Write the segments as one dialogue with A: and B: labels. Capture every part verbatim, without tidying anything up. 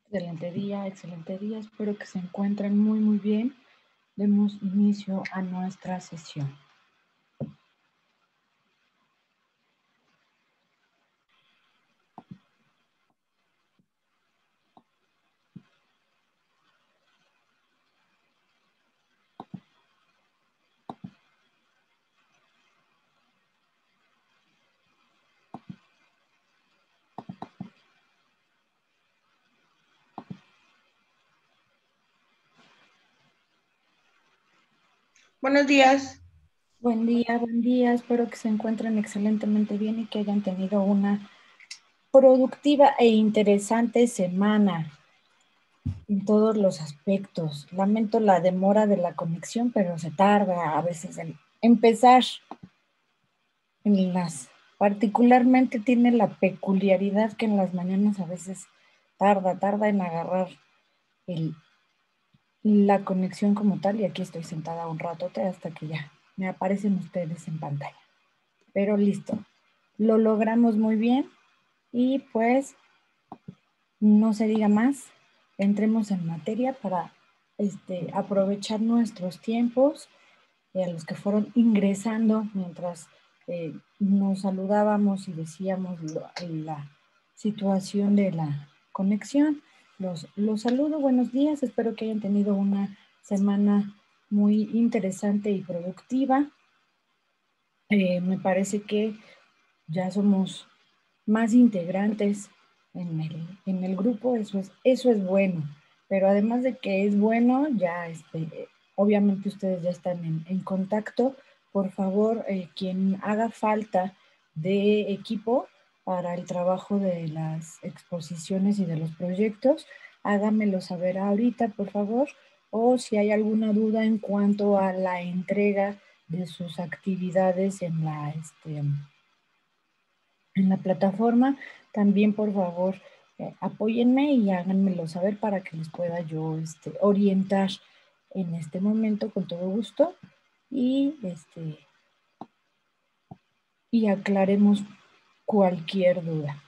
A: Excelente día, excelente día. Espero que se encuentren muy, muy bien. Demos inicio a nuestra sesión.
B: Buenos días.
A: Buen día, buen día. Espero que se encuentren excelentemente bien y que hayan tenido una productiva e interesante semana en todos los aspectos. Lamento la demora de la conexión, pero se tarda a veces en empezar en las... Particularmente tiene la peculiaridad que en las mañanas a veces tarda, tarda en agarrar el, la conexión como tal, y aquí estoy sentada un ratote hasta que ya me aparecen ustedes en pantalla. Pero listo, lo logramos muy bien y pues no se diga más, entremos en materia para este, aprovechar nuestros tiempos y a los que fueron ingresando mientras eh, nos saludábamos y decíamos lo, la situación de la conexión. Los, los saludo, buenos días, espero que hayan tenido una semana muy interesante y productiva. Eh, me parece que ya somos más integrantes en el, en el grupo, eso es, eso es bueno, pero además de que es bueno, ya este, obviamente ustedes ya están en, en contacto. Por favor, eh, quien haga falta de equipo para el trabajo de las exposiciones y de los proyectos, háganmelo saber ahorita, por favor, o si hay alguna duda en cuanto a la entrega de sus actividades en la, este, en la plataforma, también por favor eh, apóyenme y háganmelo saber para que les pueda yo este, orientar en este momento con todo gusto y, este, y aclaremos cualquier duda.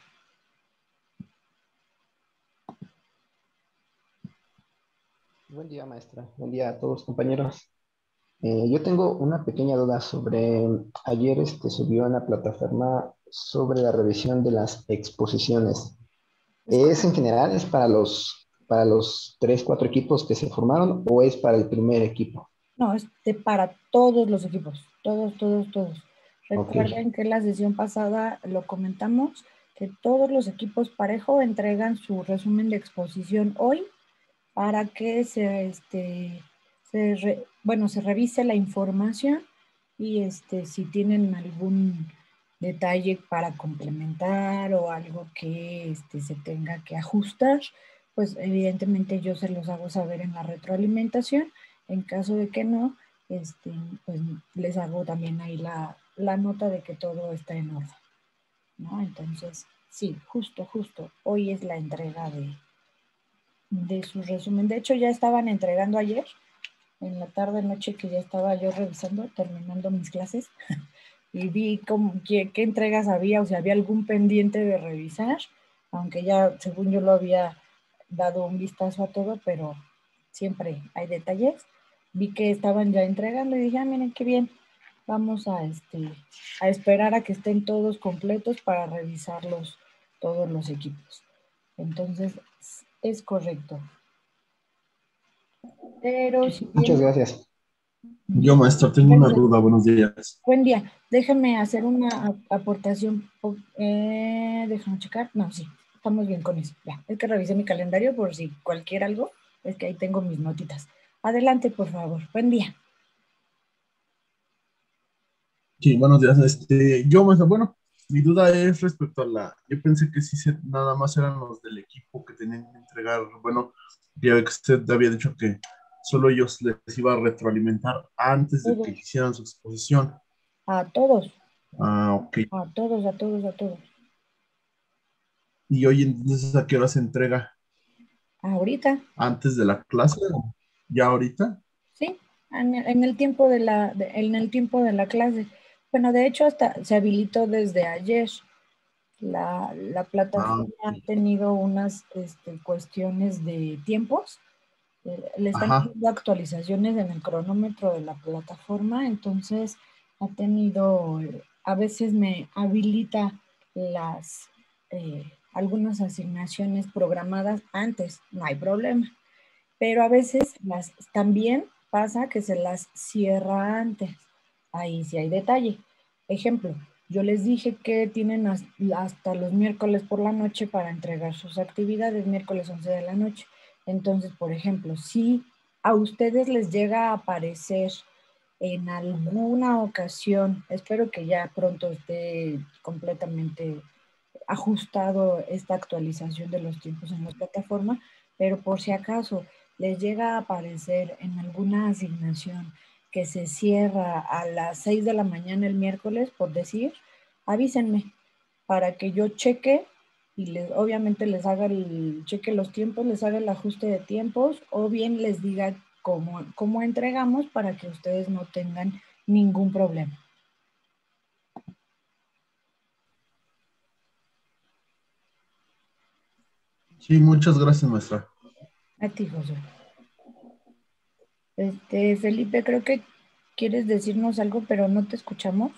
C: Buen día, maestra. Buen día a todos, compañeros. Eh, yo tengo una pequeña duda sobre, ayer este, subió en la plataforma sobre la revisión de las exposiciones.
A: Es
C: ¿Es en
A: correcto.
C: general, es para los, para los tres, cuatro equipos que se formaron o es para el primer equipo?
A: No, es de para todos los equipos, todos, todos, todos.
C: Ok,
A: Recuerden que la sesión pasada lo comentamos, que todos los equipos parejo entregan su resumen de exposición hoy para que se, este, se re, bueno, se revise la información y este, si tienen algún detalle para complementar o algo que este, se tenga que ajustar, pues evidentemente yo se los hago saber en la retroalimentación. En caso de que no, este, pues les hago también ahí la, la nota de que todo está en orden, ¿no? Entonces, sí, justo, justo, hoy es la entrega de, de su resumen. De hecho, ya estaban entregando ayer, en la tarde, noche, que ya estaba yo revisando, terminando mis clases, y vi cómo, qué, qué entregas había, o si había algún pendiente de revisar, aunque ya, según yo, lo había dado un vistazo a todo, pero siempre hay detalles. Vi que estaban ya entregando y dije, ah, miren qué bien, vamos a, este, a esperar a que estén todos completos para revisarlos todos los equipos. Entonces, es correcto. Pero si
C: muchas
A: bien,
C: gracias.
D: Yo, maestro, tengo una
A: gracias.
D: duda. Buenos días.
A: Buen día. Déjame hacer una aportación. Eh, déjame checar. No, sí, estamos bien con eso. Ya, es que revisé mi calendario por si cualquier algo. Es que ahí tengo mis notitas. Adelante, por favor. Buen día.
D: Sí, buenos días. Este, yo, maestro, bueno, mi duda es respecto a la. Yo pensé que sí, se- nada más eran los del equipo que tenían que entregar. Bueno, ya ve que usted había dicho que solo ellos les iba a retroalimentar antes de que
A: Todos,
D: hicieran su exposición.
A: a todos,
D: Ah, ok.
A: a todos, a todos, a todos.
D: ¿Y hoy entonces a qué hora se entrega?
A: Ahorita,
D: ¿Antes de la clase? ¿O ya ahorita?
A: sí, en el, en el tiempo de la, de- en el tiempo de la clase. Bueno, de hecho, hasta se habilitó desde ayer. La, la
D: Ah,
A: plataforma ha
D: ok.
A: tenido unas este, cuestiones de tiempos. Eh, le están
D: Ajá.
A: dando actualizaciones en el cronómetro de la plataforma, entonces ha tenido, eh, a veces me habilita las, eh, algunas asignaciones programadas antes, no hay problema, pero a veces las, también pasa que se las cierra antes, ahí sí hay detalle. Ejemplo, yo les dije que tienen has- hasta los miércoles por la noche para entregar sus actividades, miércoles once de la noche. Entonces, por ejemplo, si a ustedes les llega a aparecer en alguna ocasión, espero que ya pronto esté completamente ajustado esta actualización de los tiempos en la plataforma, pero por si acaso les llega a aparecer en alguna asignación que se cierra a las seis de la mañana el miércoles, por decir, avísenme para que yo cheque y les, obviamente les haga el cheque los tiempos, les haga el ajuste de tiempos o bien les diga cómo, cómo entregamos para que ustedes no tengan ningún problema.
D: Sí, muchas gracias, maestra.
A: A ti, José. Este, Felipe, creo que quieres decirnos algo, pero no te escuchamos.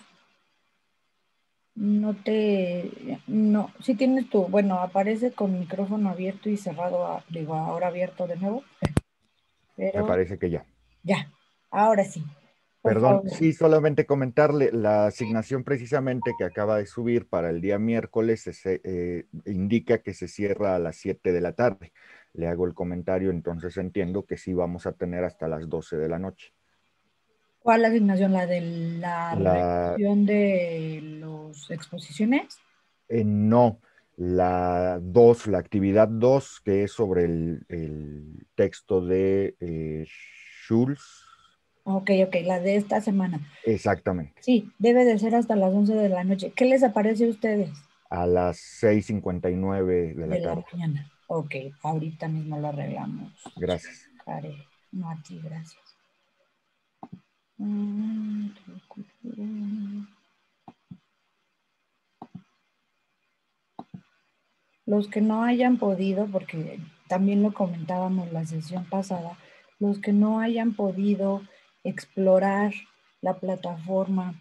A: No te, no, sí tienes tu, bueno, aparece con micrófono abierto y cerrado, a- digo, ahora abierto de nuevo,
E: Me
A: pero
E: parece que ya.
A: ya, ahora sí, por
E: Perdón,
A: favor.
E: sí, solamente comentarle, la asignación precisamente que acaba de subir para el día miércoles se, eh, indica que se cierra a las siete de la tarde. Le hago el comentario, entonces entiendo que sí vamos a tener hasta las doce de la noche.
A: ¿Cuál asignación? ¿La de la
E: La,
A: revisión de las exposiciones?
E: eh, no, la dos, la actividad dos, que es sobre el, el texto de eh, Schulz.
A: Ok, ok, la de esta semana.
E: Exactamente,
A: Sí, debe de ser hasta las once de la noche. ¿Qué les aparece a ustedes?
E: a las seis cincuenta y nueve de la
A: De la
E: tarde.
A: mañana. Ok, ahorita mismo lo arreglamos.
E: Gracias.
A: Checaré. No, a ti, gracias. Mm, Los que no hayan podido, porque también lo comentábamos la sesión pasada, los que no hayan podido explorar la plataforma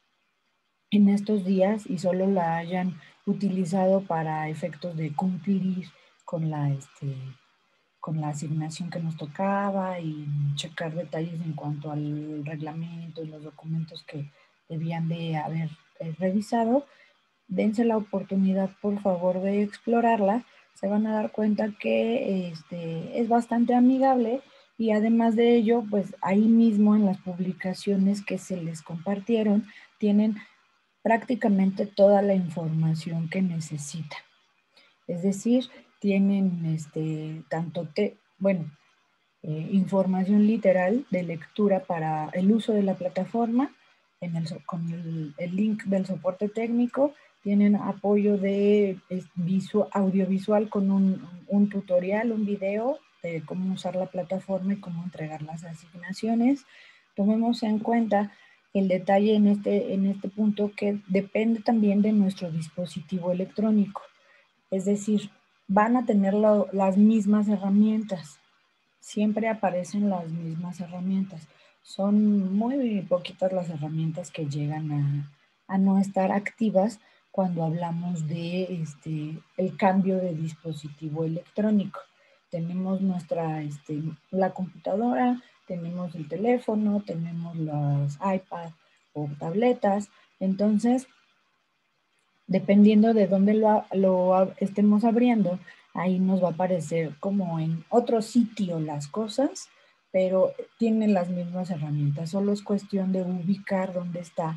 A: en estos días y solo la hayan utilizado para efectos de cumplir con la, este, con la asignación que nos tocaba y checar detalles en cuanto al reglamento y los documentos que debían de haber eh, revisado, dense la oportunidad, por favor, de explorarla. Se van a dar cuenta que este, es bastante amigable y además de ello, pues ahí mismo en las publicaciones que se les compartieron, tienen prácticamente toda la información que necesitan. Es decir, tienen este, tanto, te, bueno, eh, información literal de lectura para el uso de la plataforma, en el, con el, el link del soporte técnico, tienen apoyo de visu, audiovisual con un, un tutorial, un video de cómo usar la plataforma y cómo entregar las asignaciones. Tomemos en cuenta el detalle en este, en este punto que depende también de nuestro dispositivo electrónico. Es decir, van a tener lo, las mismas herramientas. Siempre aparecen las mismas herramientas. Son muy poquitas las herramientas que llegan a, a no estar activas cuando hablamos de este, el cambio de dispositivo electrónico. Tenemos nuestra, este, la computadora, tenemos el teléfono, tenemos las iPad o tabletas. Entonces, dependiendo de dónde lo, lo estemos abriendo, ahí nos va a aparecer como en otro sitio las cosas, pero tienen las mismas herramientas. Solo es cuestión de ubicar dónde están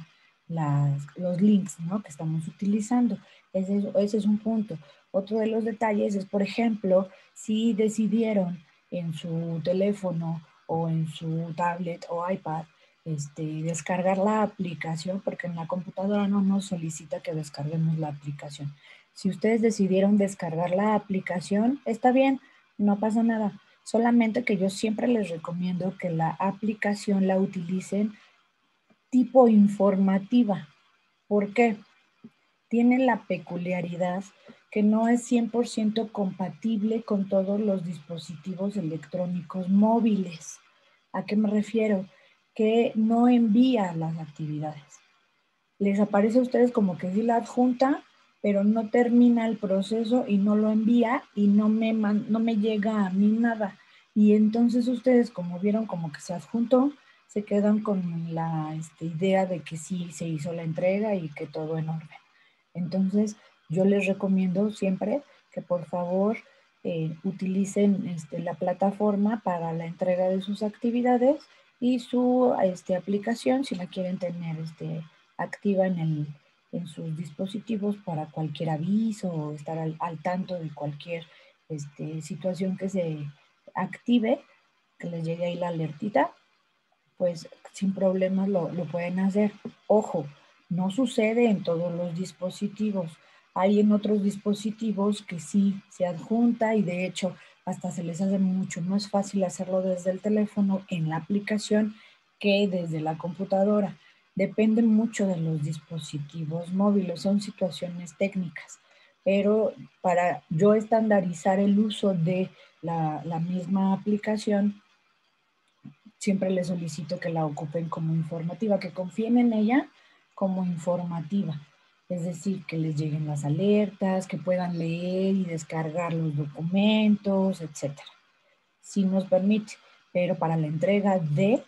A: los links, ¿no?, que estamos utilizando. Ese es, ese es un punto. Otro de los detalles es, por ejemplo, si decidieron en su teléfono o en su tablet o iPad Este, descargar la aplicación, porque en la computadora no nos solicita que descarguemos la aplicación. Si ustedes decidieron descargar la aplicación, está bien, no pasa nada. Solamente que yo siempre les recomiendo que la aplicación la utilicen tipo informativa. ¿Por qué? tiene la peculiaridad que no es cien por ciento compatible con todos los dispositivos electrónicos móviles. ¿A qué me refiero? Que no envía las actividades. Les aparece a ustedes como que sí la adjunta, pero no termina el proceso y no lo envía y no me, man, no me llega a mí nada. Y entonces ustedes, como vieron como que se adjuntó, se quedan con la este, idea de que sí se hizo la entrega y que todo en orden. Entonces, yo les recomiendo siempre que por favor eh, utilicen este, la plataforma para la entrega de sus actividades y su este, aplicación, si la quieren tener este, activa en, el, en sus dispositivos para cualquier aviso o estar al, al tanto de cualquier este, situación que se active, que les llegue ahí la alertita, pues sin problemas lo, lo pueden hacer. Ojo, no sucede en todos los dispositivos. Hay en otros dispositivos que sí se adjunta y de hecho hasta se les hace mucho más fácil hacerlo desde el teléfono en la aplicación que desde la computadora. Depende mucho de los dispositivos móviles, son situaciones técnicas. Pero para yo estandarizar el uso de la, la misma aplicación, siempre les solicito que la ocupen como informativa, que confíen en ella como informativa. Es decir, que les lleguen las alertas, que puedan leer y descargar los documentos, etcétera. Si nos permite, pero para la entrega de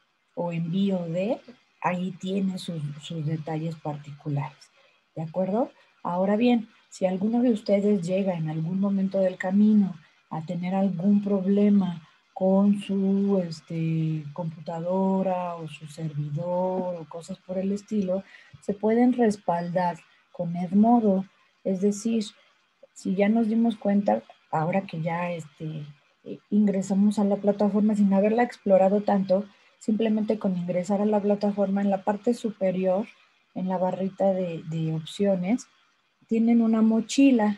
A: o envío de, ahí tiene sus, sus detalles particulares. ¿De acuerdo? Ahora bien, si alguno de ustedes llega en algún momento del camino a tener algún problema con su este, computadora o su servidor o cosas por el estilo, se pueden respaldar con Edmodo. Es decir, si ya nos dimos cuenta, ahora que ya este, ingresamos a la plataforma sin haberla explorado tanto, simplemente con ingresar a la plataforma en la parte superior, en la barrita de, de opciones, tienen una mochila.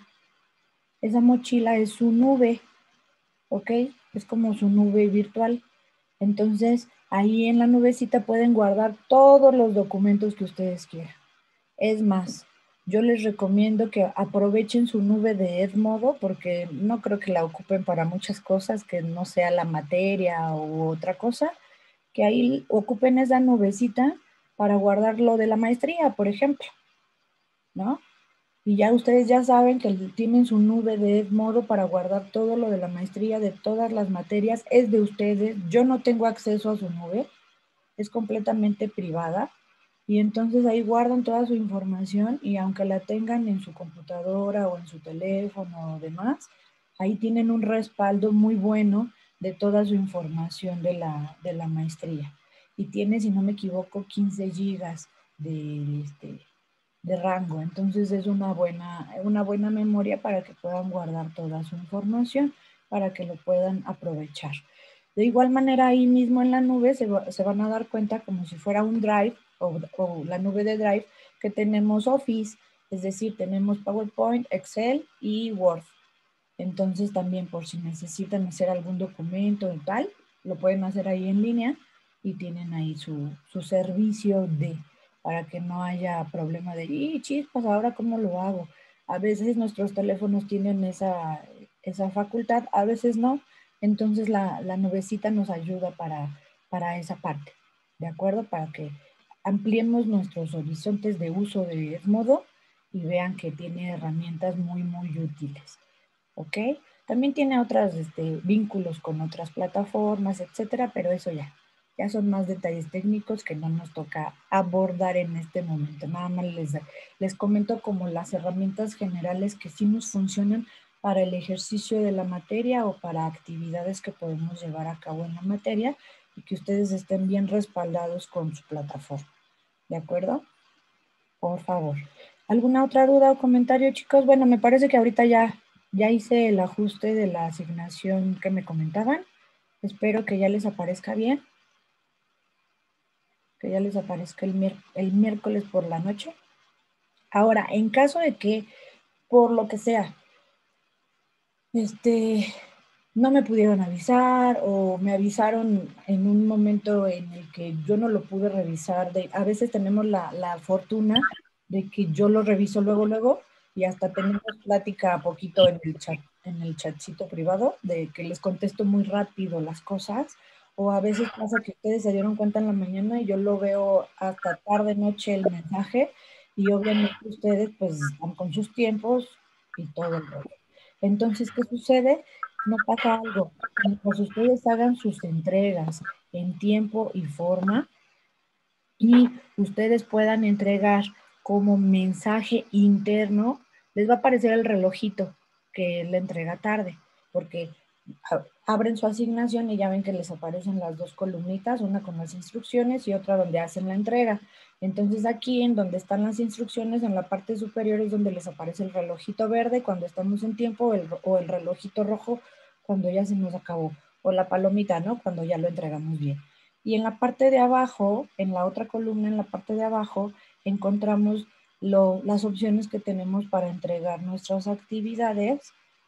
A: Esa mochila es su nube, ¿ok? Es como su nube virtual. Entonces, ahí en la nubecita pueden guardar todos los documentos que ustedes quieran. Es más, yo les recomiendo que aprovechen su nube de Edmodo porque no creo que la ocupen para muchas cosas que no sea la materia u otra cosa, que ahí ocupen esa nubecita para guardar lo de la maestría, por ejemplo, ¿no? Y ya ustedes ya saben que tienen su nube de Edmodo para guardar todo lo de la maestría, de todas las materias, es de ustedes. Yo no tengo acceso a su nube, es completamente privada. Y entonces ahí guardan toda su información y aunque la tengan en su computadora o en su teléfono o demás, ahí tienen un respaldo muy bueno de toda su información de la, de la maestría. Y tiene, si no me equivoco, quince gigas de, este, de rango. Entonces es una buena, una buena memoria para que puedan guardar toda su información, para que lo puedan aprovechar. De igual manera, ahí mismo en la nube se, se van a dar cuenta como si fuera un Drive o, o la nube de Drive que tenemos Office, es decir, tenemos PowerPoint, Excel y Word. Entonces también por si necesitan hacer algún documento o tal, lo pueden hacer ahí en línea y tienen ahí su, su servicio de, para que no haya problema de, y chispas, ¿ahora cómo lo hago? A veces nuestros teléfonos tienen esa, esa facultad, a veces no. Entonces la, la nubecita nos ayuda para, para esa parte, ¿de acuerdo? Para que ampliemos nuestros horizontes de uso de Edmodo y vean que tiene herramientas muy, muy útiles, ¿ok? También tiene otros este, vínculos con otras plataformas, etcétera, pero eso ya, ya son más detalles técnicos que no nos toca abordar en este momento. Nada más les, les comento como las herramientas generales que sí nos funcionan para el ejercicio de la materia o para actividades que podemos llevar a cabo en la materia y que ustedes estén bien respaldados con su plataforma. ¿De acuerdo? Por favor. ¿Alguna otra duda o comentario, chicos? Bueno, me parece que ahorita ya, ya hice el ajuste de la asignación que me comentaban. Espero que ya les aparezca bien. Que ya les aparezca el, mier el miércoles por la noche. Ahora, en caso de que, por lo que sea, este, no me pudieron avisar o me avisaron en un momento en el que yo no lo pude revisar. De, a veces tenemos la, la fortuna de que yo lo reviso luego, luego, y hasta tenemos plática poquito en el chat, en el chatcito privado, de que les contesto muy rápido las cosas, o a veces pasa que ustedes se dieron cuenta en la mañana y yo lo veo hasta tarde, noche el mensaje, y obviamente ustedes pues están con sus tiempos y todo el rollo. Entonces, ¿qué sucede? No pasa algo. Mientras ustedes hagan sus entregas en tiempo y forma y ustedes puedan entregar como mensaje interno, les va a aparecer el relojito que le entrega tarde, porque abren su asignación y ya ven que les aparecen las dos columnitas, una con las instrucciones y otra donde hacen la entrega. Entonces aquí en donde están las instrucciones, en la parte superior es donde les aparece el relojito verde cuando estamos en tiempo el, o el relojito rojo cuando ya se nos acabó, o la palomita, ¿no? Cuando ya lo entregamos bien. Y en la parte de abajo, en la otra columna, en la parte de abajo, encontramos lo, las opciones que tenemos para entregar nuestras actividades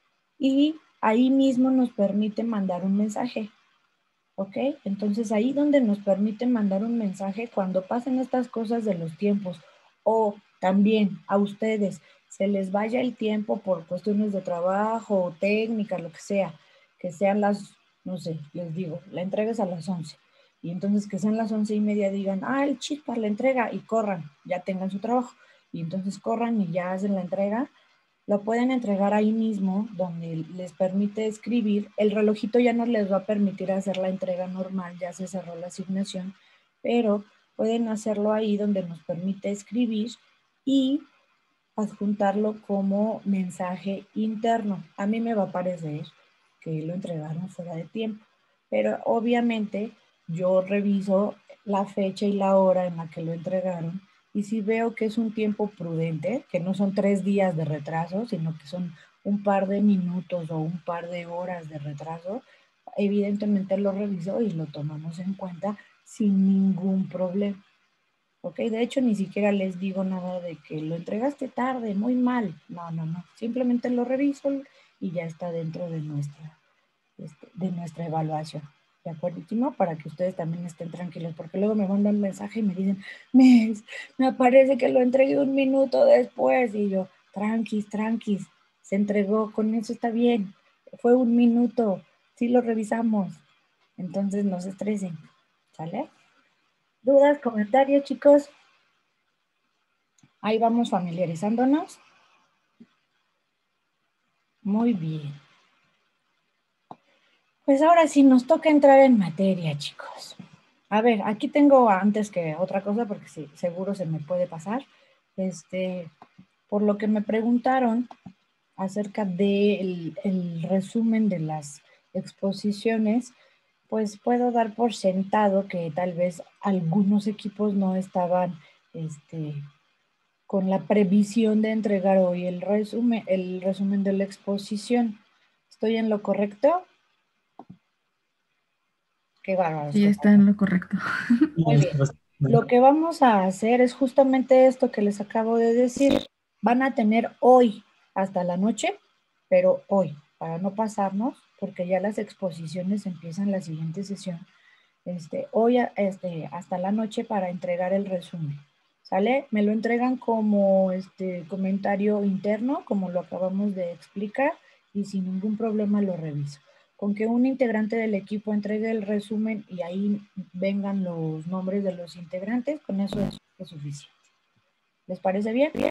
A: y ahí mismo nos permite mandar un mensaje, ¿ok? Entonces ahí donde nos permite mandar un mensaje cuando pasen estas cosas de los tiempos o también a ustedes se les vaya el tiempo por cuestiones de trabajo o técnicas, lo que sea, que sean las, no sé, les digo, la entrega es a las once y entonces que sean las once y media digan, ah, el chispas la entrega y corran, ya tengan su trabajo y entonces corran y ya hacen la entrega. Lo pueden entregar ahí mismo, donde les permite escribir. El relojito ya no les va a permitir hacer la entrega normal, ya se cerró la asignación, pero pueden hacerlo ahí donde nos permite escribir y adjuntarlo como mensaje interno. A mí me va a parecer que lo entregaron fuera de tiempo, pero obviamente yo reviso la fecha y la hora en la que lo entregaron y si veo que es un tiempo prudente, que no son tres días de retraso, sino que son un par de minutos o un par de horas de retraso, evidentemente lo reviso y lo tomamos en cuenta sin ningún problema. ¿Ok? De hecho, ni siquiera les digo nada de que lo entregaste tarde, muy mal. No, no, no. Simplemente lo reviso y ya está dentro de nuestra, de nuestra evaluación. ¿De acuerdo? Para que ustedes también estén tranquilos, porque luego me mandan un mensaje y me dicen, Miss, me parece que lo entregué un minuto después. Y yo, tranquis, tranquis, se entregó, con eso está bien. Fue un minuto, sí lo revisamos. Entonces no se estresen, ¿sale? ¿Dudas, comentarios, chicos? Ahí vamos familiarizándonos. Muy bien. Pues ahora sí nos toca entrar en materia, chicos. A ver, aquí tengo antes que otra cosa, porque sí, seguro se me puede pasar. Este, por lo que me preguntaron acerca del el resumen de las exposiciones, pues puedo dar por sentado que tal vez algunos equipos no estaban este, con la previsión de entregar hoy el resumen, el resumen de la exposición. ¿Estoy en lo correcto? Qué bárbaro.
F: Sí, está en lo correcto.
A: Muy bien. Lo que vamos a hacer es justamente esto que les acabo de decir. Van a tener hoy hasta la noche, pero hoy, para no pasarnos, porque ya las exposiciones empiezan la siguiente sesión. Este, hoy este, hasta la noche para entregar el resumen. ¿Sale? Me lo entregan como este comentario interno, como lo acabamos de explicar, y sin ningún problema lo reviso. Con que un integrante del equipo entregue el resumen y ahí vengan los nombres de los integrantes, con eso es, es suficiente. ¿Les parece bien? Bien.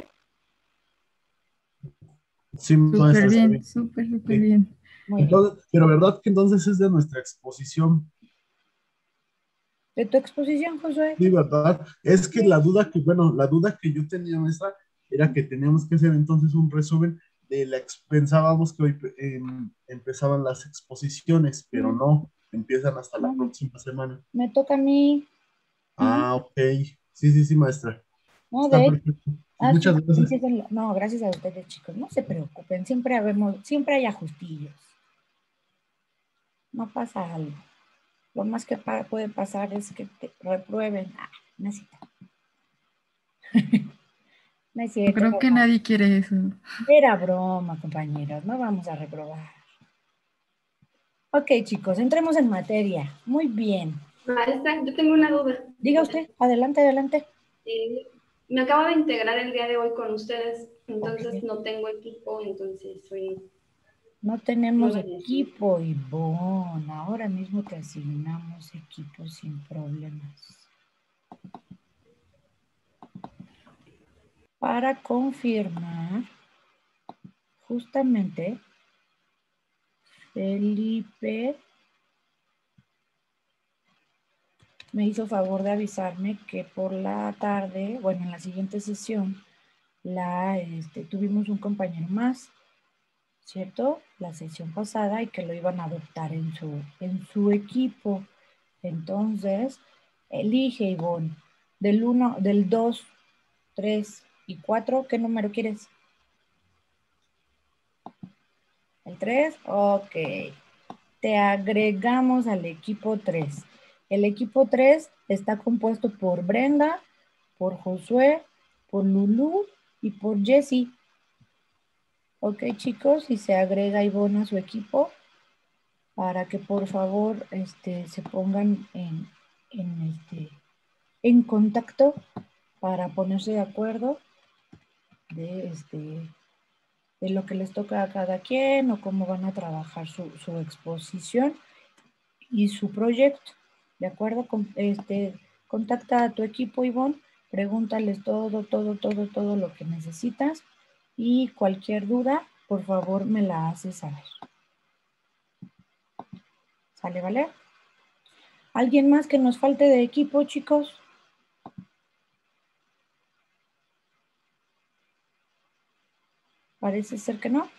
D: Sí,
F: súper bien, bien, súper, súper bien.
A: Muy
D: entonces,
A: bien.
D: Pero verdad que entonces es de nuestra exposición.
A: ¿De tu exposición, Josué?
D: Sí, verdad. Es que la duda que, bueno, la duda que yo tenía, maestra, era que teníamos que hacer entonces un resumen de la, ex- pensábamos que hoy eh, empezaban las exposiciones, pero no, empiezan hasta la
A: No,
D: próxima semana.
A: me toca a mí.
D: Ah, ok. Sí, sí, sí, maestra.
A: No,
D: Está
A: de
D: perfecto.
A: Ah, sí,
D: Muchas gracias.
A: empiecen- no, gracias a ustedes, chicos. No se preocupen, siempre habemos, siempre hay ajustillos. No pasa algo. Lo más que pa- puede pasar es que te reprueben. Ah, no es cierto. No es cierto.
F: Creo que nadie quiere eso.
A: Era broma, compañeros. No vamos a reprobar. Ok, chicos, entremos en materia. Muy bien.
G: Maestra, yo tengo una duda.
A: Diga usted, adelante, adelante.
G: Eh, me acabo de integrar el día de hoy con ustedes, entonces
A: Ok.
G: no tengo equipo, entonces soy...
A: No tenemos
G: nueva en esto.
A: equipo, Ivonne. Ahora mismo te asignamos equipo sin problemas. Para confirmar, justamente, Felipe me hizo favor de avisarme que por la tarde, bueno, en la siguiente sesión, la, este, tuvimos un compañero más, ¿cierto? La sesión pasada y que lo iban a adoptar en su, en su equipo. Entonces, elige, Ivonne, del uno, del dos, tres y cuatro, ¿qué número quieres? ¿El tres? Ok. Te agregamos al equipo tres. El equipo tres está compuesto por Brenda, por Josué, por Lulú y por Jessie. Ok, chicos, y se agrega Ivonne a su equipo para que por favor este, se pongan en, en, este, en contacto para ponerse de acuerdo de, este, de lo que les toca a cada quien o cómo van a trabajar su, su exposición y su proyecto. ¿De acuerdo? Con, este, contacta a tu equipo, Ivonne, pregúntales todo, todo, todo, todo lo que necesitas y cualquier duda, por favor, me la haces saber. ¿Sale, vale? ¿Alguien más que nos falte de equipo, chicos? Parece ser que no.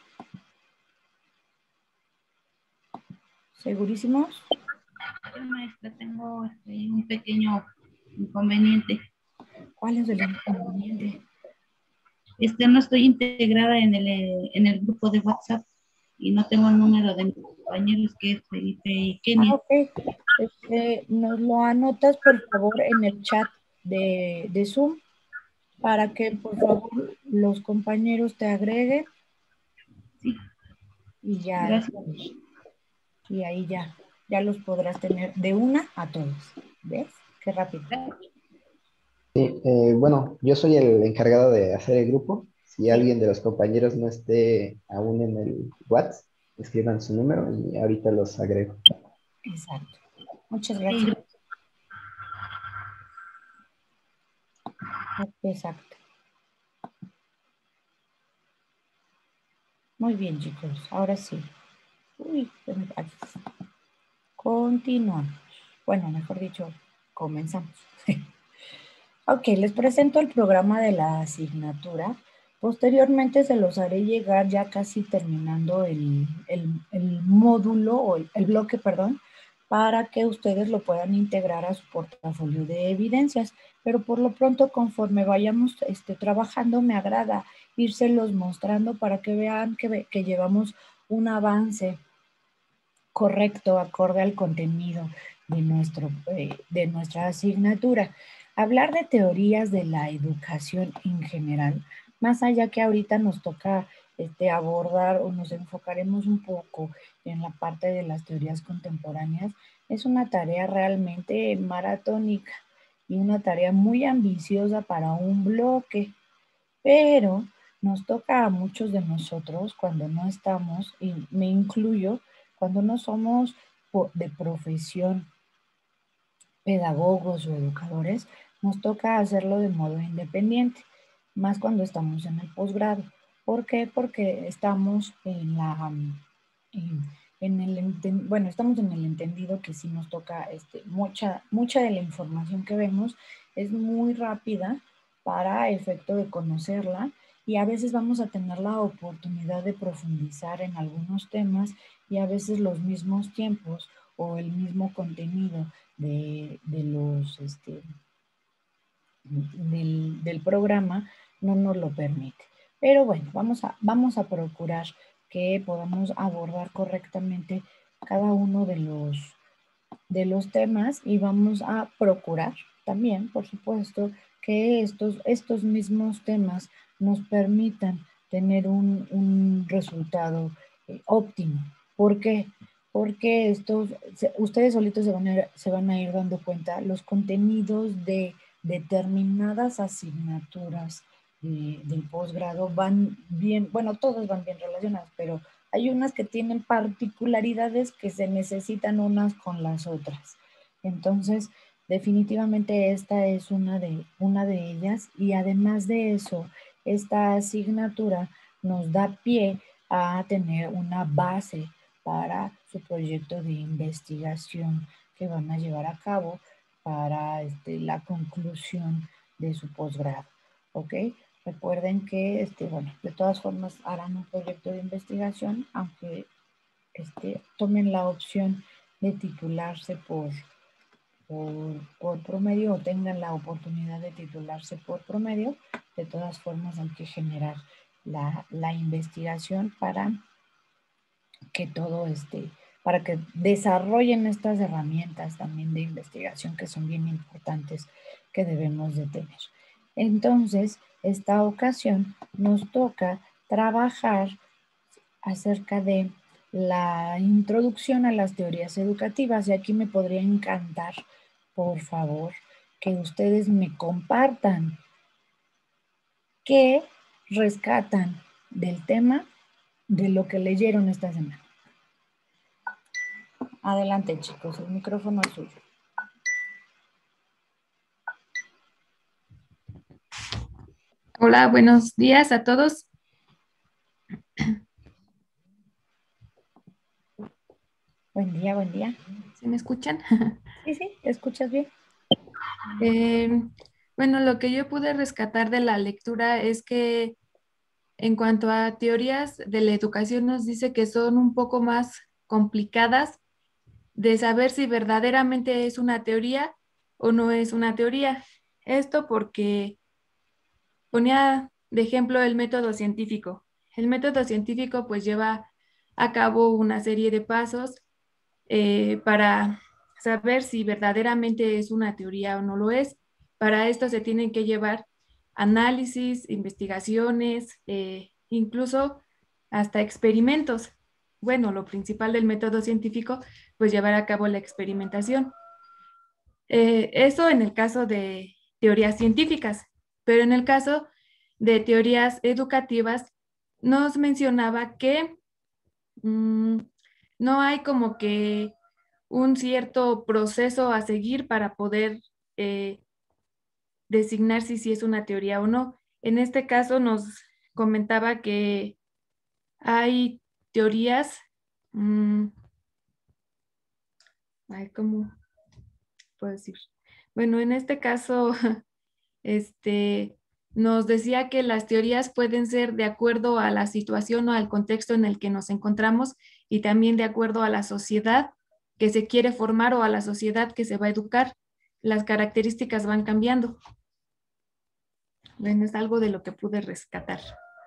A: ¿Segurísimos?
H: Maestra, tengo este, un pequeño inconveniente.
A: ¿Cuál es el inconveniente?
H: Este, no estoy integrada en el, en el grupo de WhatsApp y no tengo el número de mis compañeros que es Felipe y Kenia.
A: Ah, ok. Este, nos lo anotas, por favor, en el chat de, de Zoom para que, por favor, los compañeros te agreguen.
H: Sí.
A: Y ya,
H: Gracias.
A: y ahí ya, ya los podrás tener de una a todos. ¿Ves? Qué rápido.
C: Sí, eh, bueno, yo soy el encargado de hacer el grupo. Si
A: Sí.
C: alguien de los compañeros no esté aún en el WhatsApp, escriban su número y ahorita los agrego.
A: Exacto. Muchas gracias. Exacto. Muy bien, chicos. Ahora sí. Uy, continuamos. Bueno, mejor dicho, comenzamos. Ok, les presento el programa de la asignatura. Posteriormente se los haré llegar ya casi terminando el, el, el módulo o el, el bloque, perdón, para que ustedes lo puedan integrar a su portafolio de evidencias. Pero por lo pronto, conforme vayamos este, trabajando, me agrada írselos mostrando para que vean que, que llevamos un avance correcto, acorde al contenido de, nuestro, eh, de nuestra asignatura. Hablar de teorías de la educación en general, más allá que ahorita nos toca este, abordar o nos enfocaremos un poco en la parte de las teorías contemporáneas, es una tarea realmente maratónica y una tarea muy ambiciosa para un bloque, pero nos toca a muchos de nosotros cuando no estamos, y me incluyo, cuando no somos de profesión pedagogos o educadores, nos toca hacerlo de modo independiente, más cuando estamos en el posgrado. ¿Por qué? Porque estamos en la, en, en el, bueno, estamos en el entendido que sí nos toca, este, mucha, mucha de la información que vemos es muy rápida para efecto de conocerla y a veces vamos a tener la oportunidad de profundizar en algunos temas y a veces los mismos tiempos o el mismo contenido de, de los, este, del, del programa no nos lo permite. Pero bueno, vamos a, vamos a procurar que podamos abordar correctamente cada uno de los, de los temas y vamos a procurar también, por supuesto, que estos, estos mismos temas nos permitan tener un, un resultado eh, óptimo. ¿Por qué? Porque estos, ustedes solitos se van, a, se van a ir dando cuenta, los contenidos de determinadas asignaturas de, del posgrado van bien, bueno, todas van bien relacionadas, pero hay unas que tienen particularidades que se necesitan unas con las otras. Entonces, definitivamente esta es una de, una de ellas, y además de eso, esta asignatura nos da pie a tener una base para su proyecto de investigación que van a llevar a cabo para este, la conclusión de su posgrado. ¿Ok? Recuerden que, este, bueno, de todas formas harán un proyecto de investigación, aunque este, tomen la opción de titularse por, por, por promedio o tengan la oportunidad de titularse por promedio. De todas formas hay que generar la, la investigación para que todo este, para que desarrollen estas herramientas también de investigación que son bien importantes que debemos de tener. Entonces, esta ocasión nos toca trabajar acerca de la introducción a las teorías educativas, y aquí me podría encantar, por favor, que ustedes me compartan qué rescatan del tema de lo que leyeron esta semana. Adelante, chicos, el micrófono es suyo.
F: Hola, buenos días a todos.
A: Buen día, buen día.
F: ¿Sí me escuchan?
A: Sí, sí, ¿te escuchas bien?
F: Eh, bueno, lo que yo pude rescatar de la lectura es que en cuanto a teorías de la educación nos dice que son un poco más complicadas de saber si verdaderamente es una teoría o no es una teoría. Esto porque ponía de ejemplo el método científico. El método científico pues lleva a cabo una serie de pasos eh, para saber si verdaderamente es una teoría o no lo es. Para esto se tienen que llevar análisis, investigaciones, eh, incluso hasta experimentos. Bueno, lo principal del método científico, pues llevar a cabo la experimentación. Eh, eso en el caso de teorías científicas, pero en el caso de teorías educativas nos mencionaba que mmm, no hay como que un cierto proceso a seguir para poder eh, designar si, si es una teoría o no. En este caso nos comentaba que hay teorías, mmm, ay, ¿cómo puedo decir? Bueno, en este caso, este, nos decía que las teorías pueden ser de acuerdo a la situación o al contexto en el que nos encontramos, y también de acuerdo a la sociedad que se quiere formar o a la sociedad que se va a educar. Las características van cambiando. Bueno, es algo de lo que pude rescatar.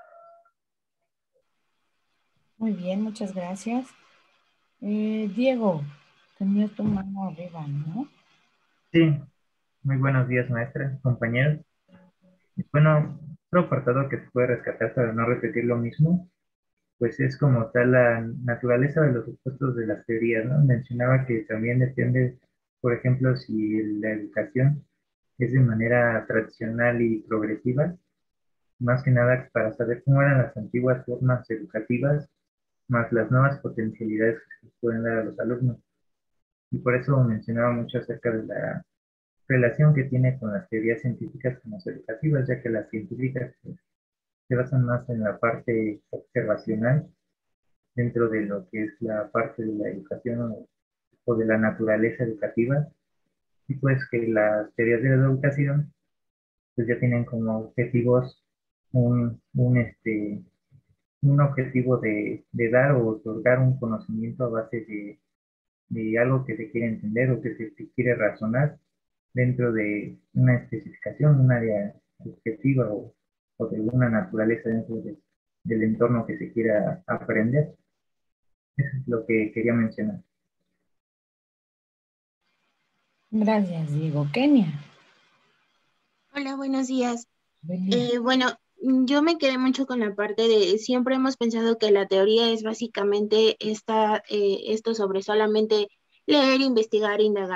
A: Muy bien, muchas gracias. Eh, Diego, tenías tu mano arriba, ¿no?
I: Sí, muy buenos días, maestra, compañeros. Bueno, otro apartado que se puede rescatar para no repetir lo mismo, pues es como tal la naturaleza de los supuestos de las teorías, ¿no? Mencionaba que también depende, por ejemplo, si la educación es de manera tradicional y progresiva, más que nada para saber cómo eran las antiguas formas educativas, más las nuevas potencialidades que se pueden dar a los alumnos. Y por eso mencionaba mucho acerca de la relación que tiene con las teorías científicas con las educativas, ya que las científicas pues, se basan más en la parte observacional dentro de lo que es la parte de la educación o, o de la naturaleza educativa, y pues que las teorías de la educación pues ya tienen como objetivos un, un, este, un objetivo de, de dar o otorgar un conocimiento a base de, de algo que se quiere entender o que se, se quiere razonar dentro de una especificación, un área objetiva o, o de una naturaleza dentro de, del entorno que se quiera aprender. Eso es lo que quería mencionar.
A: Gracias, Diego. Kenia.
J: Hola, buenos días.
A: Buen día.
J: Eh, bueno, yo me quedé mucho con la parte de, siempre hemos pensado que la teoría es básicamente esta, eh, esto sobre solamente leer, investigar, indagar,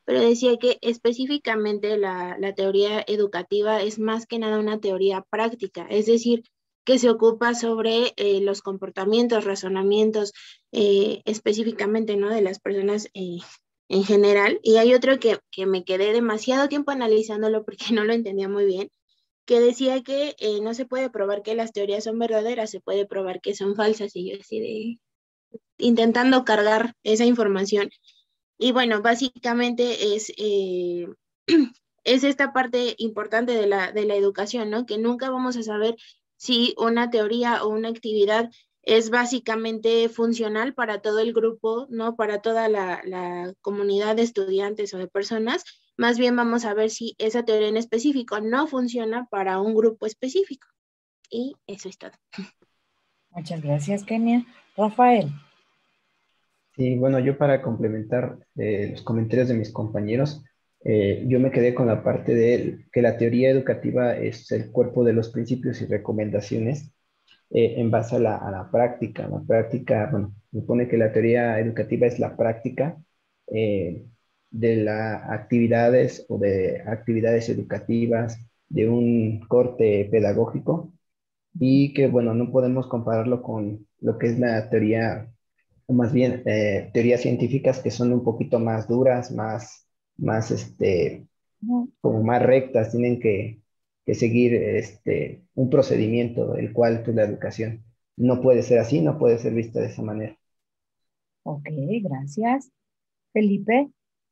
J: pero decía que específicamente la, la teoría educativa es más que nada una teoría práctica, es decir, que se ocupa sobre eh, los comportamientos, razonamientos eh, específicamente, ¿no?, de las personas eh, en general. Y hay otro que, que me quedé demasiado tiempo analizándolo porque no lo entendía muy bien, que decía que eh, no se puede probar que las teorías son verdaderas, se puede probar que son falsas, y yo así de intentando cargar esa información. Y bueno, básicamente es, eh, es esta parte importante de la, de la educación, ¿no? Que nunca vamos a saber si una teoría o una actividad es básicamente funcional para todo el grupo, ¿no? Para toda la, la comunidad de estudiantes o de personas. Más bien vamos a ver si esa teoría en específico no funciona para un grupo específico. Y eso es todo.
A: Muchas gracias, Kenia. Rafael.
C: Sí, bueno, yo para complementar eh, los comentarios de mis compañeros, eh, yo me quedé con la parte de que la teoría educativa es el cuerpo de los principios y recomendaciones eh, en base a la, a la práctica. La práctica, bueno, me pone que la teoría educativa es la práctica eh, de las actividades o de actividades educativas de un corte pedagógico y que, bueno, no podemos compararlo con lo que es la teoría, o más bien eh, teorías científicas que son un poquito más duras, más, más este, como más rectas, tienen que, que seguir este, un procedimiento, el cual pues, la educación no puede ser así, no puede ser vista de esa manera.
A: Ok, gracias. Felipe.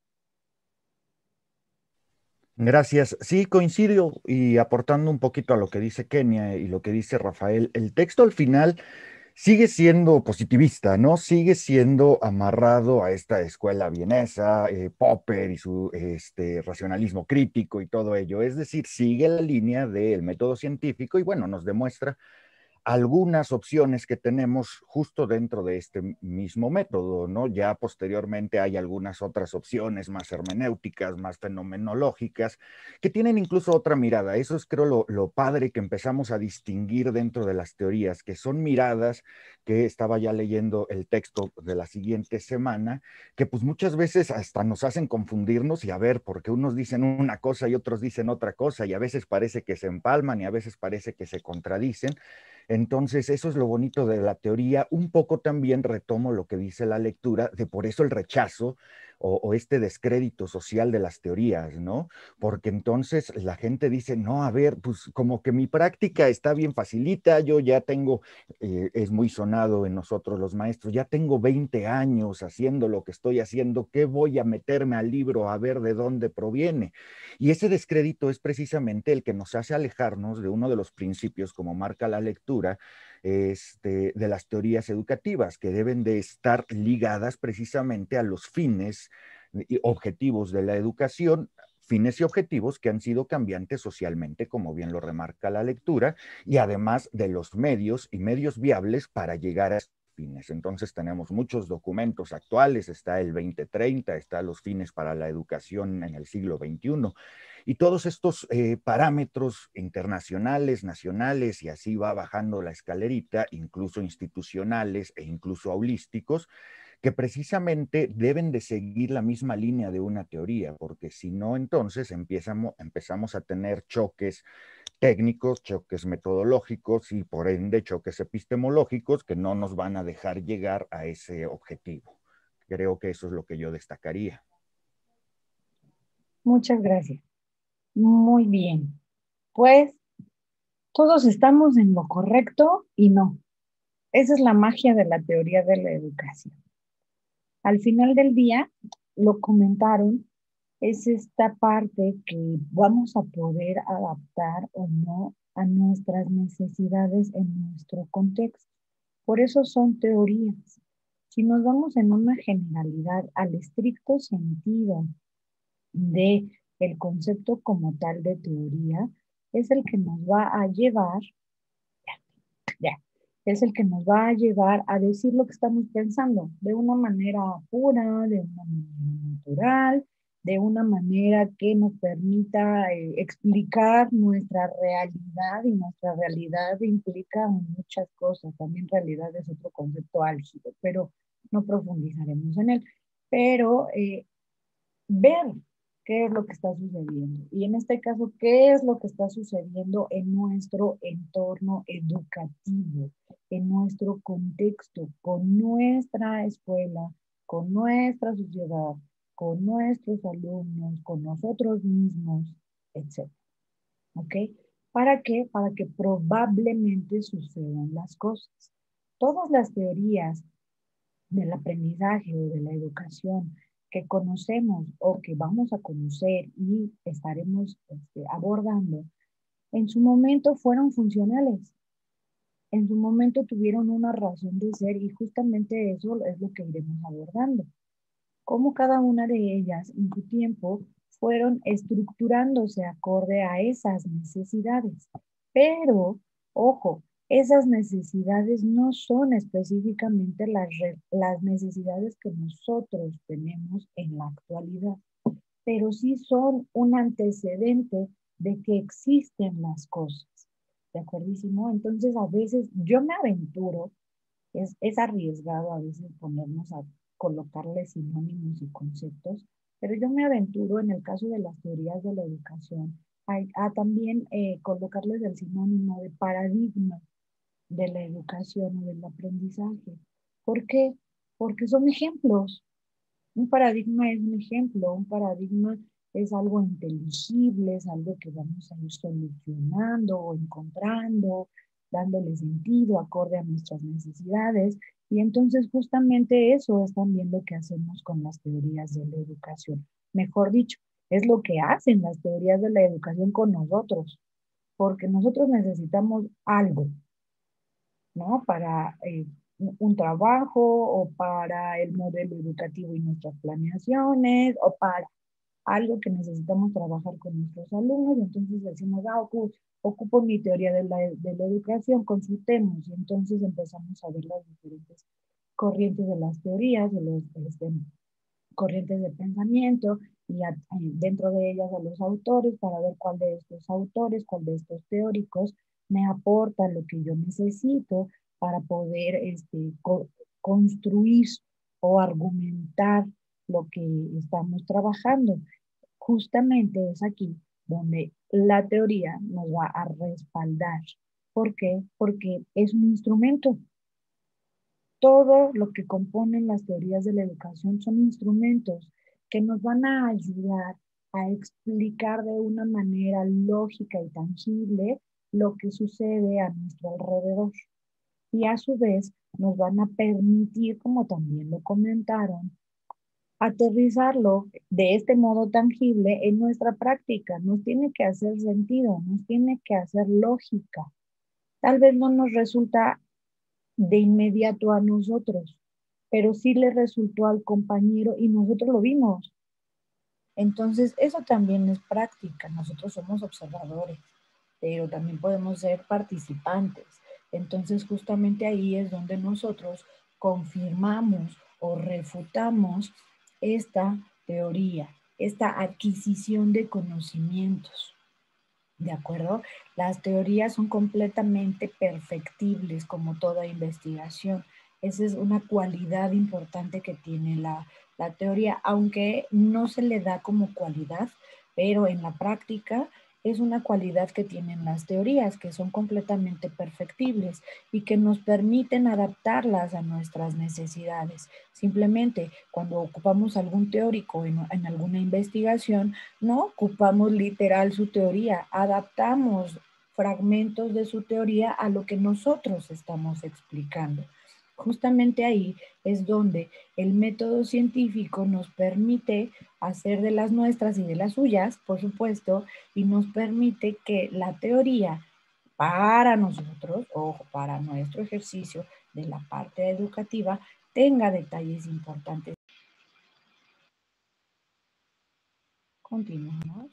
E: Gracias. Sí, coincido y aportando un poquito a lo que dice Kenia y lo que dice Rafael, el texto al final sigue siendo positivista, ¿no? Sigue siendo amarrado a esta escuela vienesa, eh, Popper y su este, racionalismo crítico y todo ello. Es decir, sigue la línea del método científico y bueno, nos demuestra algunas opciones que tenemos justo dentro de este mismo método, ¿no? Ya posteriormente hay algunas otras opciones más hermenéuticas, más fenomenológicas, que tienen incluso otra mirada. Eso es, creo, lo, lo padre que empezamos a distinguir dentro de las teorías, que son miradas que estaba ya leyendo el texto de la siguiente semana, que pues muchas veces hasta nos hacen confundirnos y a ver, porque unos dicen una cosa y otros dicen otra cosa, y a veces parece que se empalman y a veces parece que se contradicen. Entonces, eso es lo bonito de la teoría. Un poco también retomo lo que dice la lectura, de por eso el rechazo o, o este descrédito social de las teorías, ¿no? Porque entonces la gente dice, no, a ver, pues como que mi práctica está bien facilita, yo ya tengo, eh, es muy sonado en nosotros los maestros, ya tengo veinte años haciendo lo que estoy haciendo, ¿qué voy a meterme al libro a ver de dónde proviene? Y ese descrédito es precisamente el que nos hace alejarnos de uno de los principios, como marca la lectura, este, de las teorías educativas, que deben de estar ligadas precisamente a los fines y objetivos de la educación, fines y objetivos que han sido cambiantes socialmente, como bien lo remarca la lectura, y además de los medios y medios viables para llegar a fines. Entonces tenemos muchos documentos actuales, está el veinte treinta, está los fines para la educación en el siglo veintiuno, y todos estos eh, parámetros internacionales, nacionales, y así va bajando la escalerita, incluso institucionales e incluso holísticos, que precisamente deben de seguir la misma línea de una teoría, porque si no, entonces empezamos, empezamos a tener choques técnicos, choques metodológicos y por ende choques epistemológicos que no nos van a dejar llegar a ese objetivo. Creo que eso es lo que yo destacaría.
A: Muchas gracias. Muy bien. Pues todos estamos en lo correcto y no. Esa es la magia de la teoría de la educación. Al final del día, lo comentaron, es esta parte que vamos a poder adaptar o no a nuestras necesidades en nuestro contexto. Por eso son teorías. Si nos vamos en una generalidad al estricto sentido de el concepto como tal de teoría, es el que nos va a llevar, ya, ya, es el que nos va a llevar a decir lo que estamos pensando de una manera pura, de una manera natural, de una manera que nos permita eh, explicar nuestra realidad, y nuestra realidad implica muchas cosas. También realidad es otro concepto álgido, pero no profundizaremos en él. Pero eh, ver qué es lo que está sucediendo. Y en este caso, ¿qué es lo que está sucediendo en nuestro entorno educativo, en nuestro contexto, con nuestra escuela, con nuestra sociedad, con nuestros alumnos, con nosotros mismos, etcétera? ¿Ok? ¿Para qué? Para que probablemente sucedan las cosas. Todas las teorías del aprendizaje o de la educación que conocemos o que vamos a conocer y estaremos este, abordando, en su momento fueron funcionales, en su momento tuvieron una razón de ser y justamente eso es lo que iremos abordando. Cómo cada una de ellas en su tiempo fueron estructurándose acorde a esas necesidades. Pero, ojo, esas necesidades no son específicamente las, las necesidades que nosotros tenemos en la actualidad, pero sí son un antecedente de que existen las cosas. ¿De acuerdísimo? Entonces, a veces yo me aventuro, es, es arriesgado a veces ponernos a colocarle sinónimos y conceptos, pero yo me aventuro en el caso de las teorías de la educación a, a también eh, colocarles el sinónimo de paradigma de la educación o del aprendizaje. ¿Por qué? Porque son ejemplos. Un paradigma es un ejemplo, un paradigma es algo inteligible, es algo que vamos a ir solucionando o encontrando, dándole sentido acorde a nuestras necesidades. Y entonces justamente eso es también lo que hacemos con las teorías de la educación. Mejor dicho, es lo que hacen las teorías de la educación con nosotros, porque nosotros necesitamos algo, ¿no? Para eh, un trabajo o para el modelo educativo y nuestras planeaciones o para algo que necesitamos trabajar con nuestros alumnos y entonces decimos, ah, ocupo, ocupo mi teoría de la, de la educación, consultemos y entonces empezamos a ver las diferentes corrientes de las teorías, de los este, corrientes de pensamiento y a, dentro de ellas a los autores para ver cuál de estos autores, cuál de estos teóricos me aporta lo que yo necesito para poder este, co construir o argumentar lo que estamos trabajando. Justamente es aquí donde la teoría nos va a respaldar. ¿Por qué? Porque es un instrumento. Todo lo que componen las teorías de la educación son instrumentos que nos van a ayudar a explicar de una manera lógica y tangible lo que sucede a nuestro alrededor. Y a su vez nos van a permitir, como también lo comentaron, aterrizarlo de este modo tangible en nuestra práctica. Nos tiene que hacer sentido, nos tiene que hacer lógica. Tal vez no nos resulta de inmediato a nosotros, pero sí le resultó al compañero y nosotros lo vimos. Entonces, eso también es práctica. Nosotros somos observadores, pero también podemos ser participantes. Entonces, justamente ahí es donde nosotros confirmamos o refutamos esta teoría, esta adquisición de conocimientos. ¿De acuerdo? Las teorías son completamente perfectibles como toda investigación. Esa es una cualidad importante que tiene la, la teoría, aunque no se le da como cualidad, pero en la práctica es una cualidad que tienen las teorías, que son completamente perfectibles y que nos permiten adaptarlas a nuestras necesidades. Simplemente cuando ocupamos algún teórico en, en alguna investigación, no ocupamos literal su teoría, adaptamos fragmentos de su teoría a lo que nosotros estamos explicando. Justamente ahí es donde el método científico nos permite hacer de las nuestras y de las suyas, por supuesto, y nos permite que la teoría para nosotros, o para nuestro ejercicio de la parte educativa, tenga detalles importantes. Continuamos.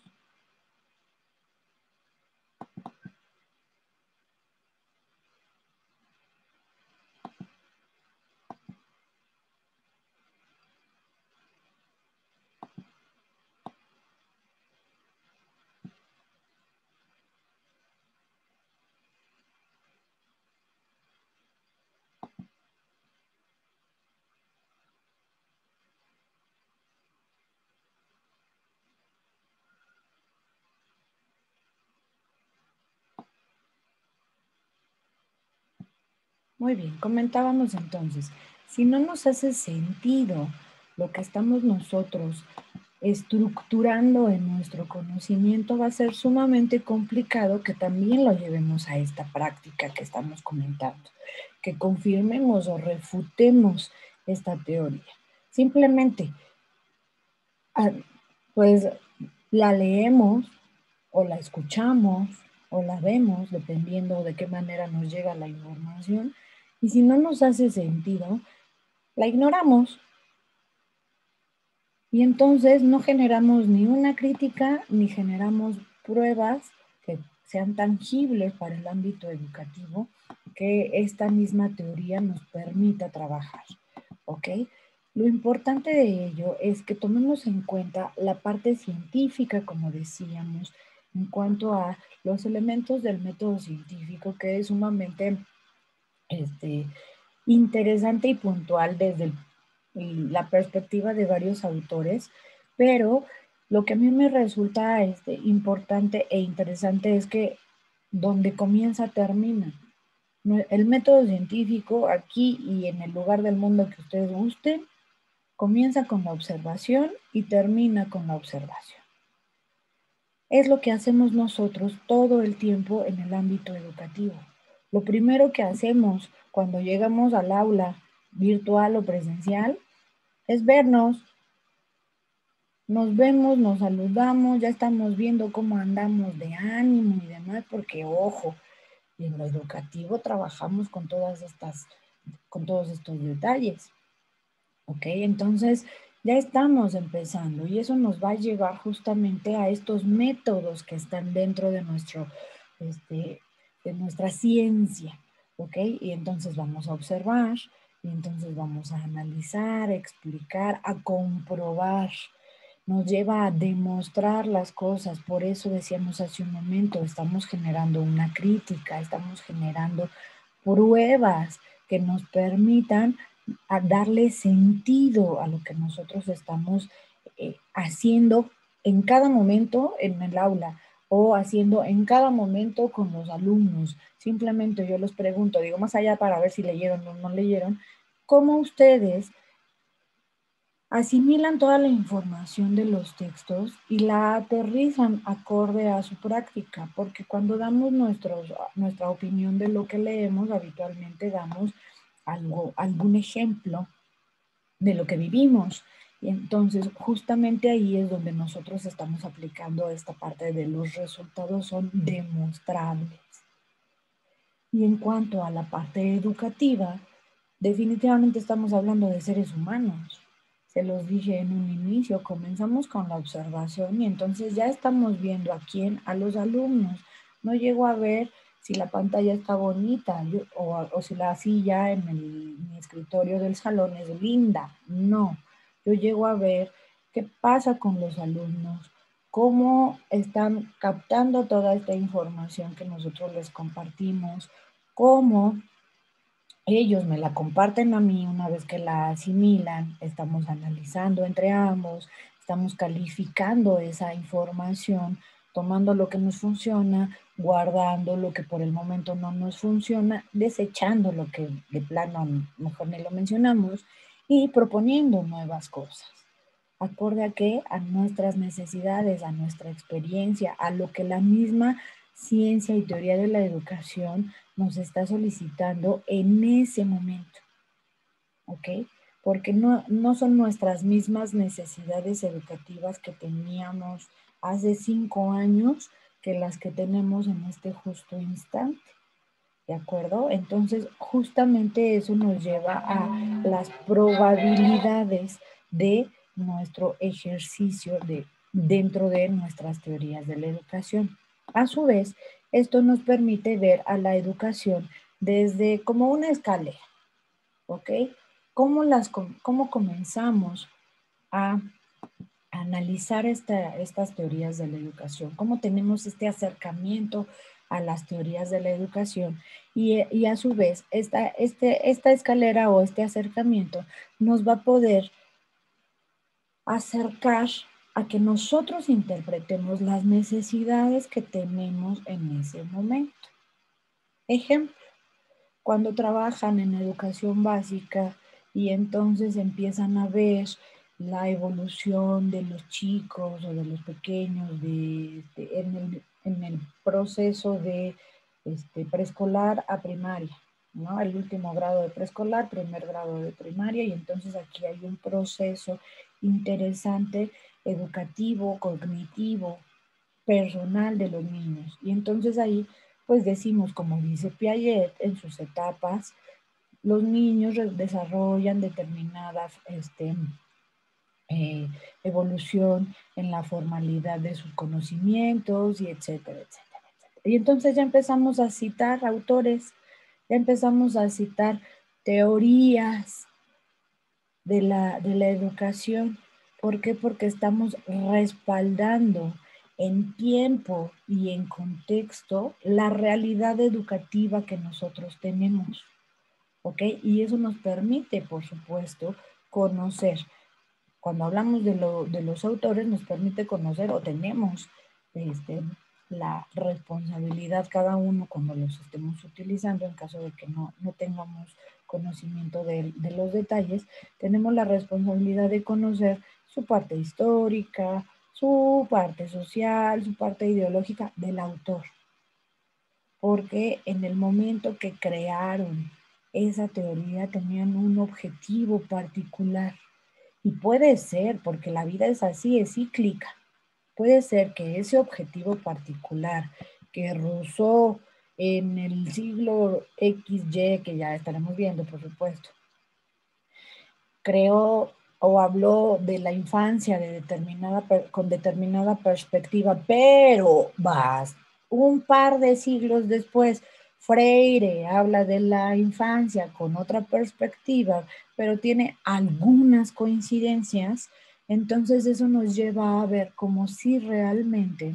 A: Muy bien, comentábamos entonces, si no nos hace sentido lo que estamos nosotros estructurando en nuestro conocimiento, va a ser sumamente complicado que también lo llevemos a esta práctica que estamos comentando, que confirmemos o refutemos esta teoría. Simplemente, pues la leemos o la escuchamos o la vemos, dependiendo de qué manera nos llega la información, y si no nos hace sentido, la ignoramos. Y entonces no generamos ni una crítica, ni generamos pruebas que sean tangibles para el ámbito educativo, que esta misma teoría nos permita trabajar, ¿ok? Lo importante de ello es que tomemos en cuenta la parte científica, como decíamos, en cuanto a los elementos del método científico, que es sumamente este, interesante y puntual desde el la perspectiva de varios autores, pero lo que a mí me resulta este, importante e interesante es que donde comienza termina. El método científico aquí y en el lugar del mundo que ustedes gusten, comienza con la observación y termina con la observación. Es lo que hacemos nosotros todo el tiempo en el ámbito educativo. Lo primero que hacemos cuando llegamos al aula virtual o presencial es vernos, nos vemos, nos saludamos, ya estamos viendo cómo andamos de ánimo y demás, porque ojo, en lo educativo trabajamos con todas estas, con todos estos detalles, ¿ok? Entonces ya estamos empezando y eso nos va a llevar justamente a estos métodos que están dentro de nuestro, este, de nuestra ciencia, ¿ok? Y entonces vamos a observar, y entonces vamos a analizar, a explicar, a comprobar. Nos lleva a demostrar las cosas. Por eso decíamos hace un momento, estamos generando una crítica, estamos generando pruebas que nos permitan a darle sentido a lo que nosotros estamos eh, haciendo en cada momento en el aula o haciendo en cada momento con los alumnos. Simplemente yo les pregunto, digo, más allá para ver si leyeron o no leyeron, ¿cómo ustedes asimilan toda la información de los textos y la aterrizan acorde a su práctica? Porque cuando damos nuestros, nuestra opinión de lo que leemos, habitualmente damos algo, algún ejemplo de lo que vivimos. Y entonces justamente ahí es donde nosotros estamos aplicando esta parte de los resultados son demostrables. Y en cuanto a la parte educativa, definitivamente estamos hablando de seres humanos. Se los dije en un inicio, comenzamos con la observación y entonces ya estamos viendo a quién, a los alumnos. No llego a ver si la pantalla está bonita yo, o, o si la silla en el, mi escritorio del salón es linda. No, yo llego a ver qué pasa con los alumnos, cómo están captando toda esta información que nosotros les compartimos, cómo ellos me la comparten a mí una vez que la asimilan, estamos analizando entre ambos, estamos calificando esa información, tomando lo que nos funciona, guardando lo que por el momento no nos funciona, desechando lo que de plano mejor ni lo mencionamos y proponiendo nuevas cosas. Acorde a qué? A nuestras necesidades, a nuestra experiencia, a lo que la misma ciencia y teoría de la educación nos está solicitando en ese momento, ¿ok? Porque no, no son nuestras mismas necesidades educativas que teníamos hace cinco años que las que tenemos en este justo instante, ¿de acuerdo? Entonces, justamente eso nos lleva a las probabilidades de nuestro ejercicio de, dentro de nuestras teorías de la educación. A su vez, esto nos permite ver a la educación desde como una escalera, ¿ok? ¿Cómo, las, cómo comenzamos a analizar esta, estas teorías de la educación? ¿Cómo tenemos este acercamiento a las teorías de la educación? Y, y a su vez, esta, este, esta escalera o este acercamiento nos va a poder acercar a que nosotros interpretemos las necesidades que tenemos en ese momento. Ejemplo, cuando trabajan en educación básica y entonces empiezan a ver la evolución de los chicos o de los pequeños de, de, en, el, en el proceso de este, preescolar a primaria, ¿no? El último grado de preescolar, primer grado de primaria, y entonces aquí hay un proceso interesante, educativo, cognitivo, personal de los niños. Y entonces ahí, pues decimos, como dice Piaget, en sus etapas, los niños desarrollan determinada este, eh, evolución en la formalidad de sus conocimientos y etcétera, etcétera, etcétera. Y entonces ya empezamos a citar autores, ya empezamos a citar teorías de la, de la educación. ¿Por qué? Porque estamos respaldando en tiempo y en contexto la realidad educativa que nosotros tenemos, ¿ok? Y eso nos permite, por supuesto, conocer. Cuando hablamos de, lo, de los autores, nos permite conocer o tenemos este, la responsabilidad cada uno cuando los estemos utilizando, en caso de que no, no tengamos conocimiento de, de los detalles, tenemos la responsabilidad de conocer su parte histórica, su parte social, su parte ideológica del autor. Porque en el momento que crearon esa teoría tenían un objetivo particular. Y puede ser, porque la vida es así, es cíclica, puede ser que ese objetivo particular que Rousseau en el siglo equis ye, que ya estaremos viendo, por supuesto, creó o habló de la infancia de determinada, con determinada perspectiva, pero vas un par de siglos después, Freire habla de la infancia con otra perspectiva, pero tiene algunas coincidencias, entonces eso nos lleva a ver como si realmente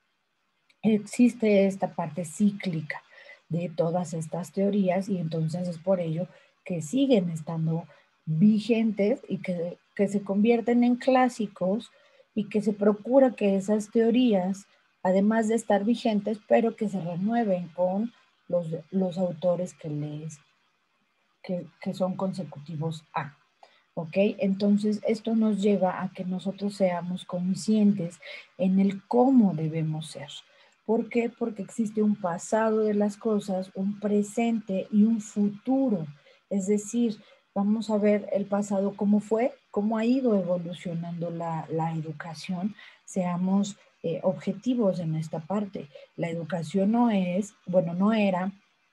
A: existe esta parte cíclica de todas estas teorías y entonces es por ello que siguen estando vigentes y que, que se convierten en clásicos y que se procura que esas teorías, además de estar vigentes, pero que se renueven con los, los autores que, les, que, que son consecutivos a. ¿Ok? Entonces, esto nos lleva a que nosotros seamos conscientes en el cómo debemos ser. ¿Por qué? Porque existe un pasado de las cosas, un presente y un futuro. Es decir, vamos a ver el pasado cómo fue, cómo ha ido evolucionando la, la educación. Seamos eh, objetivos en esta parte. La educación no es, bueno, no era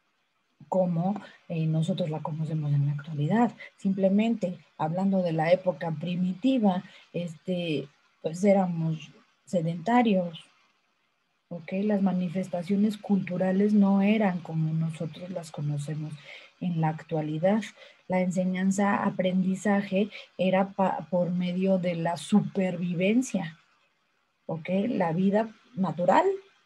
A: como eh, nosotros la conocemos en la actualidad. Simplemente, hablando de la época primitiva, este, pues éramos sedentarios, ¿ok? Las manifestaciones culturales no eran como nosotros las conocemos en la actualidad. La enseñanza-aprendizaje era pa, por medio de la supervivencia, ¿ok? La vida natural,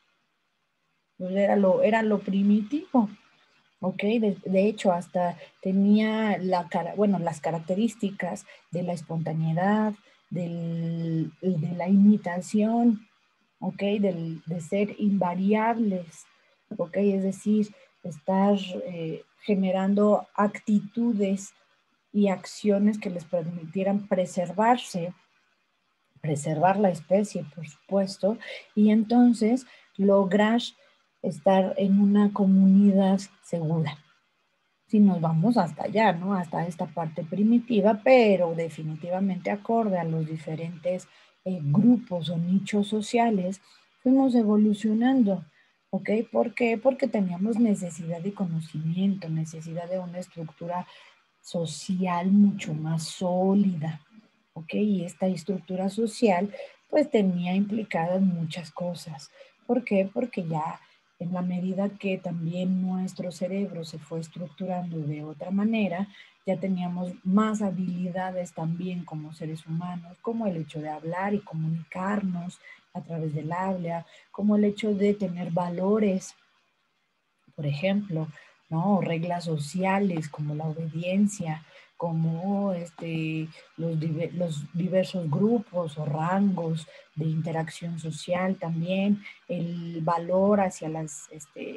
A: pues era lo, era lo primitivo. Ok, de, de hecho hasta tenía la cara, bueno, las características de la espontaneidad, del, de la imitación, ok, del, de ser invariables, ok, es decir, estar eh, generando actitudes y acciones que les permitieran preservarse, preservar la especie, por supuesto, y entonces lograr estar en una comunidad segura. Si nos vamos hasta allá, ¿no? Hasta esta parte primitiva, pero definitivamente acorde a los diferentes eh, grupos o nichos sociales, fuimos evolucionando, ¿ok? ¿Por qué? Porque teníamos necesidad de conocimiento, necesidad de una estructura social mucho más sólida, ¿ok? Y esta estructura social, pues tenía implicadas muchas cosas. ¿Por qué? Porque ya en la medida que también nuestro cerebro se fue estructurando de otra manera, ya teníamos más habilidades también como seres humanos, como el hecho de hablar y comunicarnos a través del habla, como el hecho de tener valores, por ejemplo, ¿no? Reglas sociales como la obediencia, como este, los, los diversos grupos o rangos de interacción social también, el valor hacia las, este,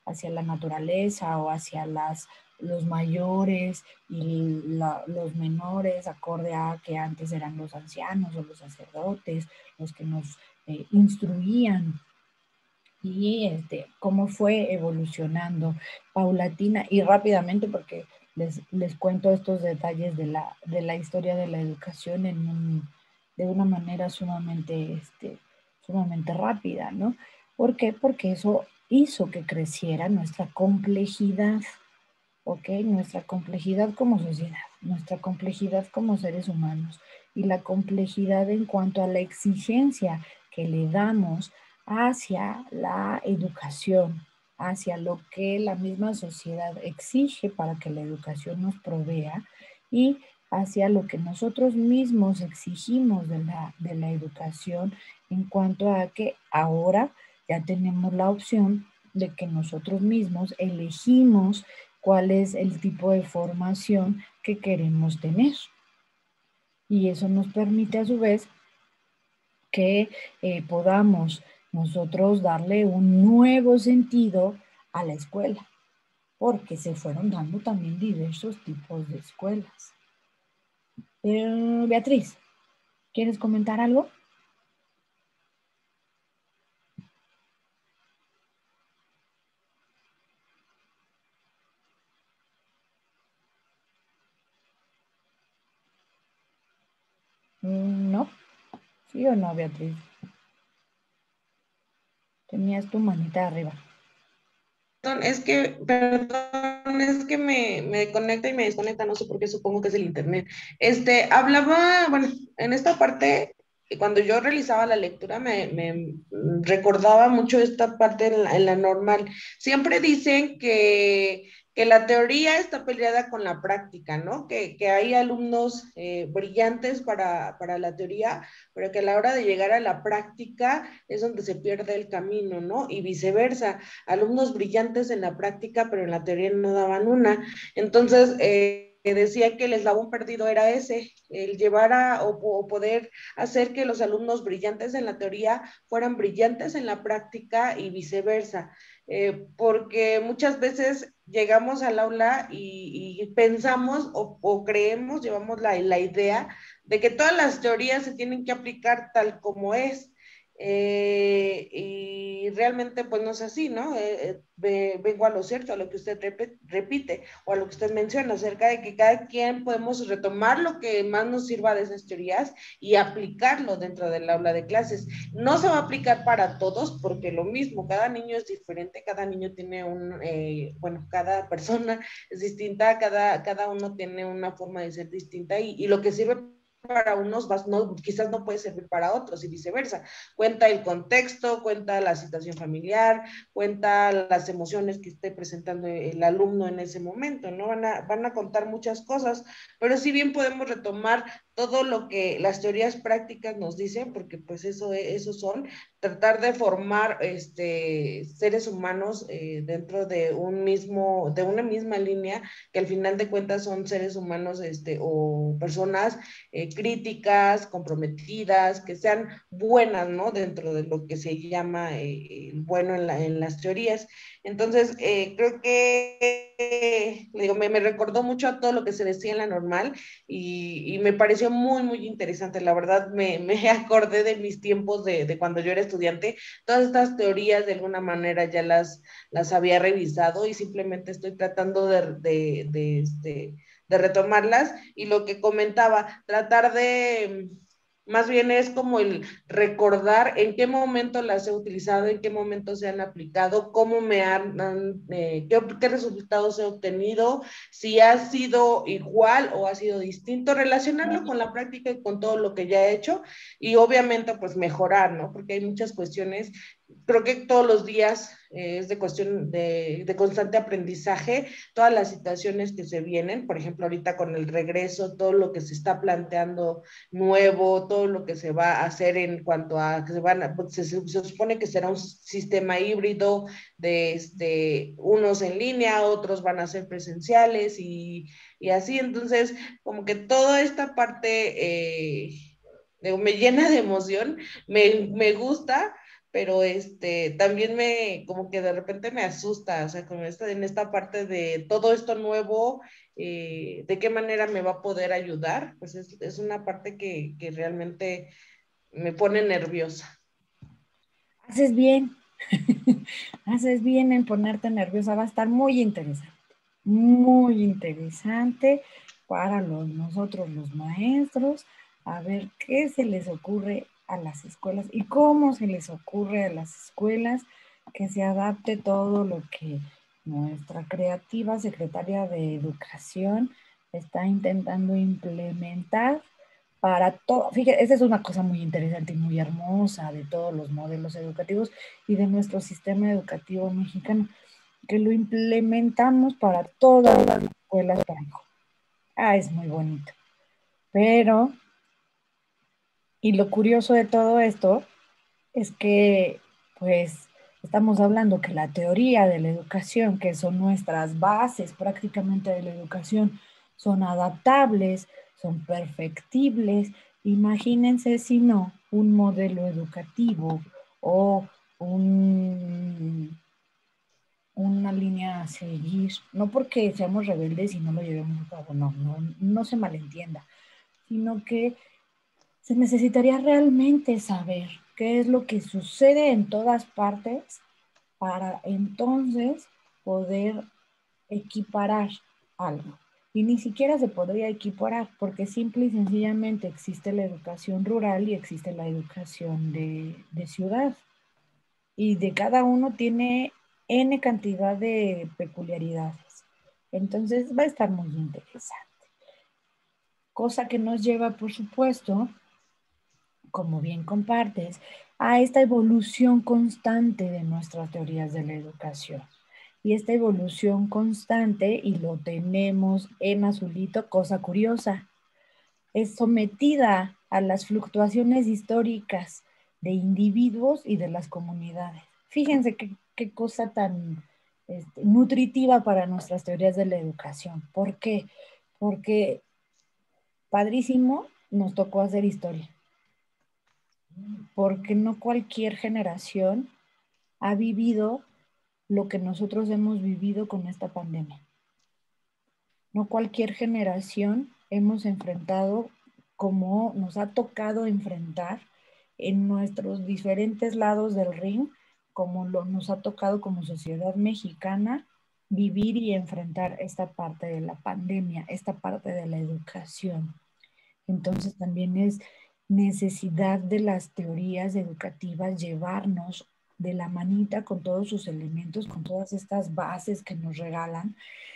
A: hacia la naturaleza o hacia las, los mayores y la, los menores, acorde a que antes eran los ancianos o los sacerdotes los que nos eh, instruían, y este, cómo fue evolucionando paulatina y rápidamente, porque les, les cuento estos detalles de la, de la historia de la educación en un, de una manera sumamente, este, sumamente rápida, ¿no? ¿Por qué? Porque eso hizo que creciera nuestra complejidad, ¿ok? Nuestra complejidad como sociedad, nuestra complejidad como seres humanos y la complejidad en cuanto a la exigencia que le damos hacia la educación, hacia lo que la misma sociedad exige para que la educación nos provea y hacia lo que nosotros mismos exigimos de la, de la educación en cuanto a que ahora ya tenemos la opción de que nosotros mismos elegimos cuál es el tipo de formación que queremos tener. Y eso nos permite a su vez que eh, podamos nosotros darle un nuevo sentido a la escuela, porque se fueron dando también diversos tipos de escuelas. Eh, Beatriz, ¿quieres comentar algo? No. ¿Sí o no, Beatriz? Tenías tu manita arriba.
B: Perdón, es que, perdón, es que me, me conecta y me desconecta, no sé por qué, supongo que es el internet. Este, hablaba, bueno, en esta parte, cuando yo realizaba la lectura, me, me recordaba mucho esta parte en la, en la normal. Siempre dicen que, que la teoría está peleada con la práctica, ¿no? Que, que hay alumnos eh, brillantes para, para la teoría, pero que a la hora de llegar a la práctica es donde se pierde el camino, ¿no? Y viceversa, alumnos brillantes en la práctica, pero en la teoría no daban una. Entonces, eh, decía que el eslabón perdido era ese, el llevar a o, o poder hacer que los alumnos brillantes en la teoría fueran brillantes en la práctica y viceversa. Eh, porque muchas veces llegamos al aula y, y pensamos o, o creemos, llevamos la, la idea de que todas las teorías se tienen que aplicar tal como es. Eh, y realmente pues no es así, ¿no? Eh, eh, vengo a lo cierto, a lo que usted repite, repite o a lo que usted menciona acerca de que cada quien podemos retomar lo que más nos sirva de esas teorías y aplicarlo dentro del aula de clases. No se va a aplicar para todos porque lo mismo, cada niño es diferente, cada niño tiene un, eh, bueno, cada persona es distinta, cada, cada uno tiene una forma de ser distinta y, y lo que sirve para unos no, quizás no puede servir para otros y viceversa. Cuenta el contexto, cuenta la situación familiar, cuenta las emociones que esté presentando el alumno en ese momento, ¿no? Van a, van a contar muchas cosas, pero si bien podemos retomar todo lo que las teorías prácticas nos dicen, porque pues eso, eso son, tratar de formar este, seres humanos eh, dentro de un mismo, de una misma línea, que al final de cuentas son seres humanos este, o personas eh, críticas, comprometidas, que sean buenas, ¿no? Dentro de lo que se llama eh, bueno en, la, en las teorías. Entonces, eh, creo que, eh, digo, me, me recordó mucho a todo lo que se decía en la normal y, y me pareció muy, muy interesante. La verdad, me, me acordé de mis tiempos de, de cuando yo era estudiante. Todas estas teorías, de alguna manera, ya las, las había revisado y simplemente estoy tratando de, de, de, de, de retomarlas. Y lo que comentaba, tratar de... Más bien es como el recordar en qué momento las he utilizado, en qué momento se han aplicado, cómo me han, han eh, qué, qué resultados he obtenido, si ha sido igual o ha sido distinto, relacionarlo con la práctica y con todo lo que ya he hecho y obviamente pues mejorar, ¿no? Porque hay muchas cuestiones, creo que todos los días eh, es de cuestión de, de constante aprendizaje, todas las situaciones que se vienen, por ejemplo ahorita con el regreso, todo lo que se está planteando nuevo, todo lo que se va a hacer en cuanto a que se van a, se, se supone que será un sistema híbrido de este, unos en línea, otros van a ser presenciales y, y así, entonces como que toda esta parte eh, me llena de emoción, me, me gusta, pero este, también me, como que de repente me asusta, o sea, como esta, en esta parte de todo esto nuevo, eh, de qué manera me va a poder ayudar, pues es, es una parte que, que realmente me pone nerviosa.
A: Haces bien, haces bien en ponerte nerviosa, va a estar muy interesante, muy interesante para los, nosotros los maestros, a ver qué se les ocurre a las escuelas y cómo se les ocurre a las escuelas que se adapte todo lo que nuestra creativa secretaria de Educación está intentando implementar para todo. Fíjate, esa es una cosa muy interesante y muy hermosa de todos los modelos educativos y de nuestro sistema educativo mexicano, que lo implementamos para todas las escuelas para hijo. Ah, es muy bonito. Pero, y lo curioso de todo esto es que, pues, estamos hablando que la teoría de la educación, que son nuestras bases prácticamente de la educación, son adaptables, son perfectibles. Imagínense si no, un modelo educativo o un, una línea a seguir, no porque seamos rebeldes y no lo llevemos a cabo, no, no, no se malentienda, sino que se necesitaría realmente saber qué es lo que sucede en todas partes para entonces poder equiparar algo. Y ni siquiera se podría equiparar porque simple y sencillamente existe la educación rural y existe la educación de, de ciudad. Y de cada uno tiene N cantidad de peculiaridades. Entonces va a estar muy interesante. Cosa que nos lleva, por supuesto, como bien compartes, a esta evolución constante de nuestras teorías de la educación. Y esta evolución constante, y lo tenemos en azulito, cosa curiosa, es sometida a las fluctuaciones históricas de individuos y de las comunidades. Fíjense qué, qué cosa tan este, nutritiva para nuestras teorías de la educación. ¿Por qué? Porque padrísimo nos tocó hacer historia. Porque no cualquier generación ha vivido lo que nosotros hemos vivido con esta pandemia. No cualquier generación hemos enfrentado como nos ha tocado enfrentar en nuestros diferentes lados del ring, como lo, nos ha tocado como sociedad mexicana vivir y enfrentar esta parte de la pandemia, esta parte de la educación. Entonces también es necesidad de las teorías educativas llevarnos de la manita con todos sus elementos, con todas estas bases que nos regalan,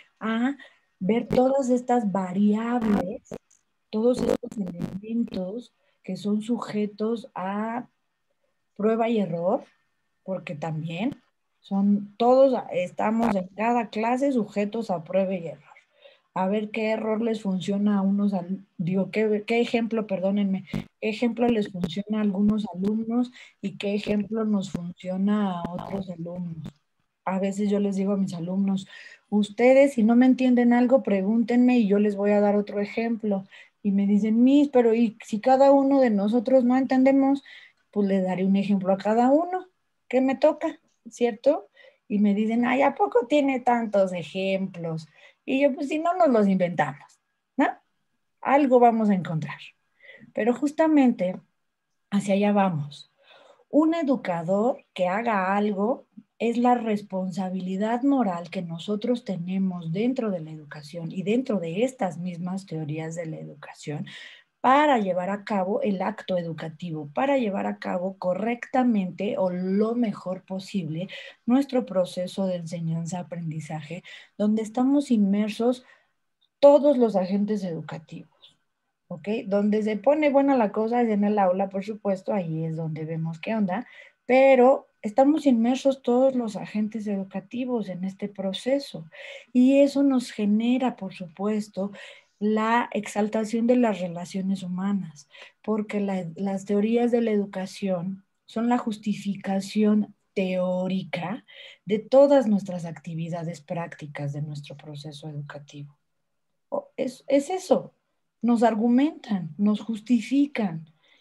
A: a ver todas estas variables, todos estos elementos que son sujetos a prueba y error, porque también son todos, estamos en cada clase sujetos a prueba y error. A ver qué error les funciona a unos, digo, qué, qué ejemplo, perdónenme, qué ejemplo les funciona a algunos alumnos y qué ejemplo nos funciona a otros alumnos. A veces yo les digo a mis alumnos, ustedes si no me entienden algo, pregúntenme y yo les voy a dar otro ejemplo. Y me dicen, Miss, pero ¿y si cada uno de nosotros no entendemos? Pues le daré un ejemplo a cada uno. ¿Qué me toca? ¿Cierto? Y me dicen, ay, ¿a poco tiene tantos ejemplos? Y yo, pues si no nos los inventamos, ¿no? Algo vamos a encontrar. Pero justamente hacia allá vamos. Un educador que haga algo es la responsabilidad moral que nosotros tenemos dentro de la educación y dentro de estas mismas teorías de la educación para llevar a cabo el acto educativo, para llevar a cabo correctamente o lo mejor posible nuestro proceso de enseñanza-aprendizaje, donde estamos inmersos todos los agentes educativos, ¿ok? Donde se pone buena la cosa es en el aula, por supuesto, ahí es donde vemos qué onda, pero estamos inmersos todos los agentes educativos en este proceso y eso nos genera, por supuesto, la exaltación de las relaciones humanas, porque la, las teorías de la educación son la justificación teórica de todas nuestras actividades prácticas de nuestro proceso educativo. Es, es eso, nos argumentan, nos justifican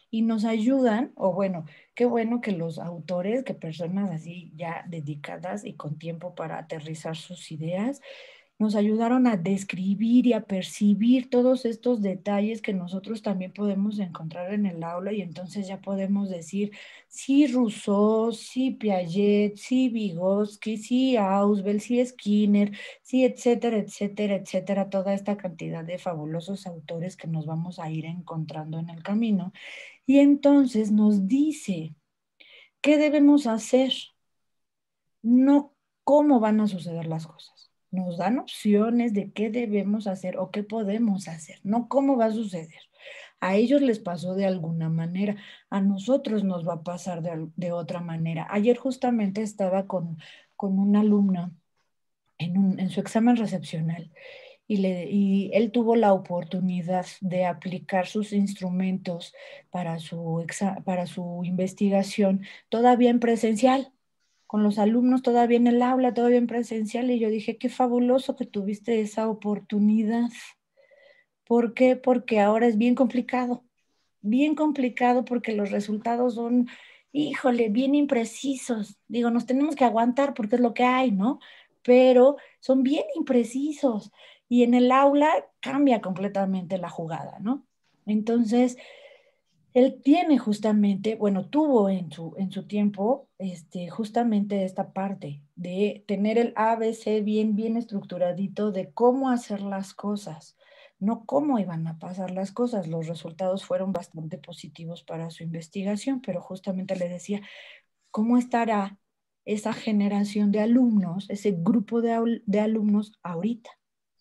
A: y nos ayudan, o bueno, qué bueno que los autores, que personas así ya dedicadas y con tiempo para aterrizar sus ideas, nos ayudaron a describir y a percibir todos estos detalles que nosotros también podemos encontrar en el aula, y entonces ya podemos decir, sí Rousseau, sí Piaget, sí Vygotsky, sí Ausubel, sí Skinner, sí etcétera, etcétera, etcétera, toda esta cantidad de fabulosos autores que nos vamos a ir encontrando en el camino. Y entonces nos dice qué debemos hacer, no cómo van a suceder las cosas. Nos dan opciones de qué debemos hacer o qué podemos hacer, no cómo va a suceder. A ellos les pasó de alguna manera, a nosotros nos va a pasar de, de otra manera. Ayer justamente estaba con, con un alumno en, un, en su examen recepcional y, le, y él tuvo la oportunidad de aplicar sus instrumentos para su, exa, para su investigación todavía en presencial, con los alumnos todavía en el aula, todavía en presencial, y yo dije, qué fabuloso que tuviste esa oportunidad. ¿Por qué? Porque ahora es bien complicado, bien complicado porque los resultados son, híjole, bien imprecisos. Digo, nos tenemos que aguantar porque es lo que hay, ¿no? Pero son bien imprecisos y en el aula cambia completamente la jugada, ¿no? Entonces, él tiene justamente, bueno, tuvo en su, en su tiempo este, justamente esta parte de tener el A B C bien, bien estructuradito de cómo hacer las cosas, no cómo iban a pasar las cosas. Los resultados fueron bastante positivos para su investigación, pero justamente le decía, ¿cómo estará esa generación de alumnos, ese grupo de, de alumnos ahorita?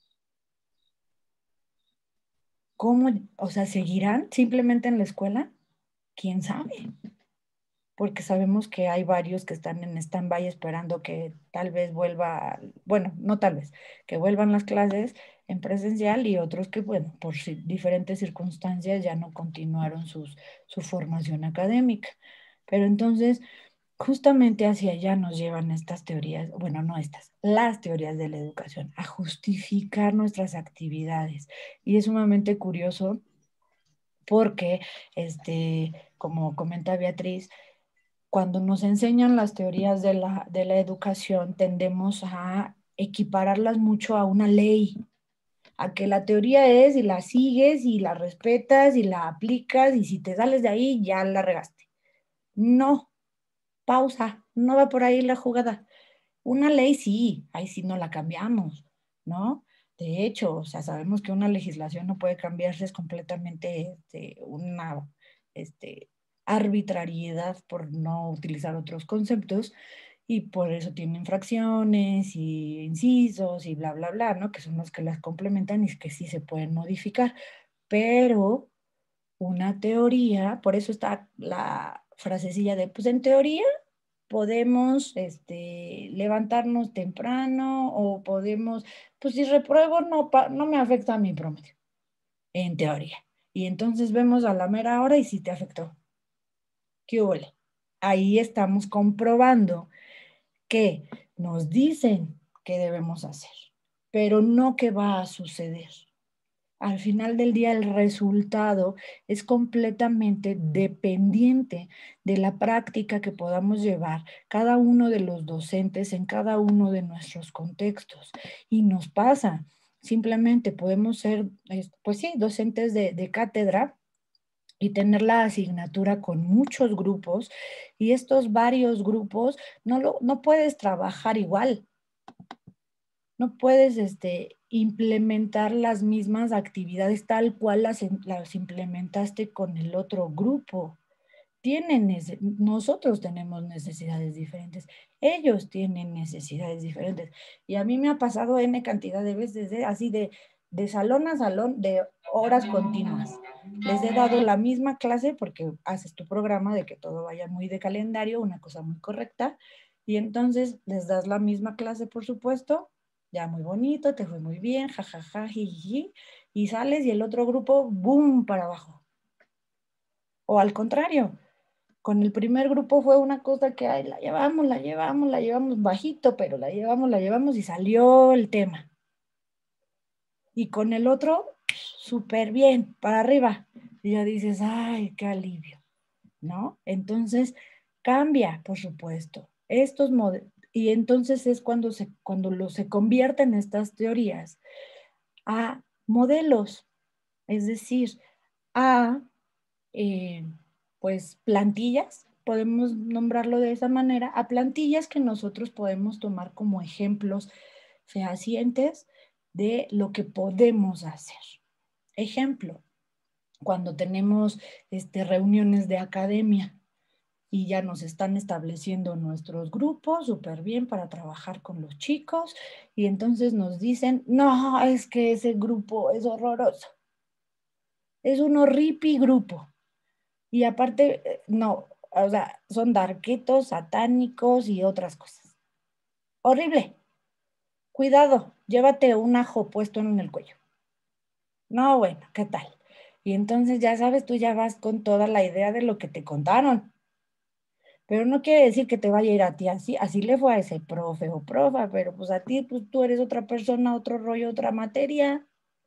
A: ¿Cómo, o sea, seguirán simplemente en la escuela? ¿Quién sabe? Porque sabemos que hay varios que están en stand-by esperando que tal vez vuelva, bueno, no tal vez, que vuelvan las clases en presencial, y otros que, bueno, por si, diferentes circunstancias ya no continuaron sus, su formación académica. Pero entonces, justamente hacia allá nos llevan estas teorías, bueno, no estas, las teorías de la educación, a justificar nuestras actividades. Y es sumamente curioso porque, este, como comenta Beatriz, cuando nos enseñan las teorías de la, de la educación, tendemos a equipararlas mucho a una ley, a que la teoría es y la sigues y la respetas y la aplicas, y si te sales de ahí ya la regaste. No, pausa, no va por ahí la jugada. Una ley sí, ahí sí no la cambiamos, ¿no? De hecho, o sea, sabemos que una legislación no puede cambiarse, es completamente este, una este, arbitrariedad, por no utilizar otros conceptos, y por eso tiene infracciones y incisos y bla, bla, bla, ¿no? Que son los que las complementan y que sí se pueden modificar. Pero una teoría, por eso está la frasecilla de, pues en teoría podemos este, levantarnos temprano, o podemos, pues si repruebo no, no me afecta a mi promedio, en teoría. Y entonces vemos a la mera hora y si te afectó. ¿Qué huele? Ahí estamos comprobando que nos dicen qué debemos hacer, pero no qué va a suceder. Al final del día, el resultado es completamente dependiente de la práctica que podamos llevar cada uno de los docentes en cada uno de nuestros contextos. Y nos pasa, simplemente podemos ser, pues sí, docentes de, de cátedra y tener la asignatura con muchos grupos, y estos varios grupos no, lo, no puedes trabajar igual. No puedes este, implementar las mismas actividades tal cual las, las implementaste con el otro grupo. Tienen, nosotros tenemos necesidades diferentes, ellos tienen necesidades diferentes. Y a mí me ha pasado N cantidad de veces, ¿eh? Así de, de salón a salón, de horas continuas. Les he dado la misma clase porque haces tu programa de que todo vaya muy de calendario, una cosa muy correcta, y entonces les das la misma clase, por supuesto, ya muy bonito, te fue muy bien, jajaja, jiji, y sales y el otro grupo, boom, para abajo. O al contrario, con el primer grupo fue una cosa que, ay, la llevamos, la llevamos, la llevamos bajito, pero la llevamos, la llevamos y salió el tema. Y con el otro, súper bien, para arriba. Y ya dices, ay, qué alivio. ¿no? Entonces, cambia, por supuesto. Estos modelos, y entonces es cuando se, cuando lo, se convierten estas teorías a modelos, es decir, a eh, pues plantillas, podemos nombrarlo de esa manera, a plantillas que nosotros podemos tomar como ejemplos fehacientes de lo que podemos hacer. Ejemplo, cuando tenemos este, reuniones de academia y ya nos están estableciendo nuestros grupos súper bien para trabajar con los chicos y entonces nos dicen, no, es que ese grupo es horroroso, es un horripi grupo. Y aparte, no, o sea, son darquetos, satánicos y otras cosas. Horrible. Cuidado, llévate un ajo puesto en el cuello. No, bueno, ¿qué tal? Y entonces ya sabes, tú ya vas con toda la idea de lo que te contaron. Pero no quiere decir que te vaya a ir a ti así. Así le fue a ese profe o profa, pero pues a ti, pues tú eres otra persona, otro rollo, otra materia,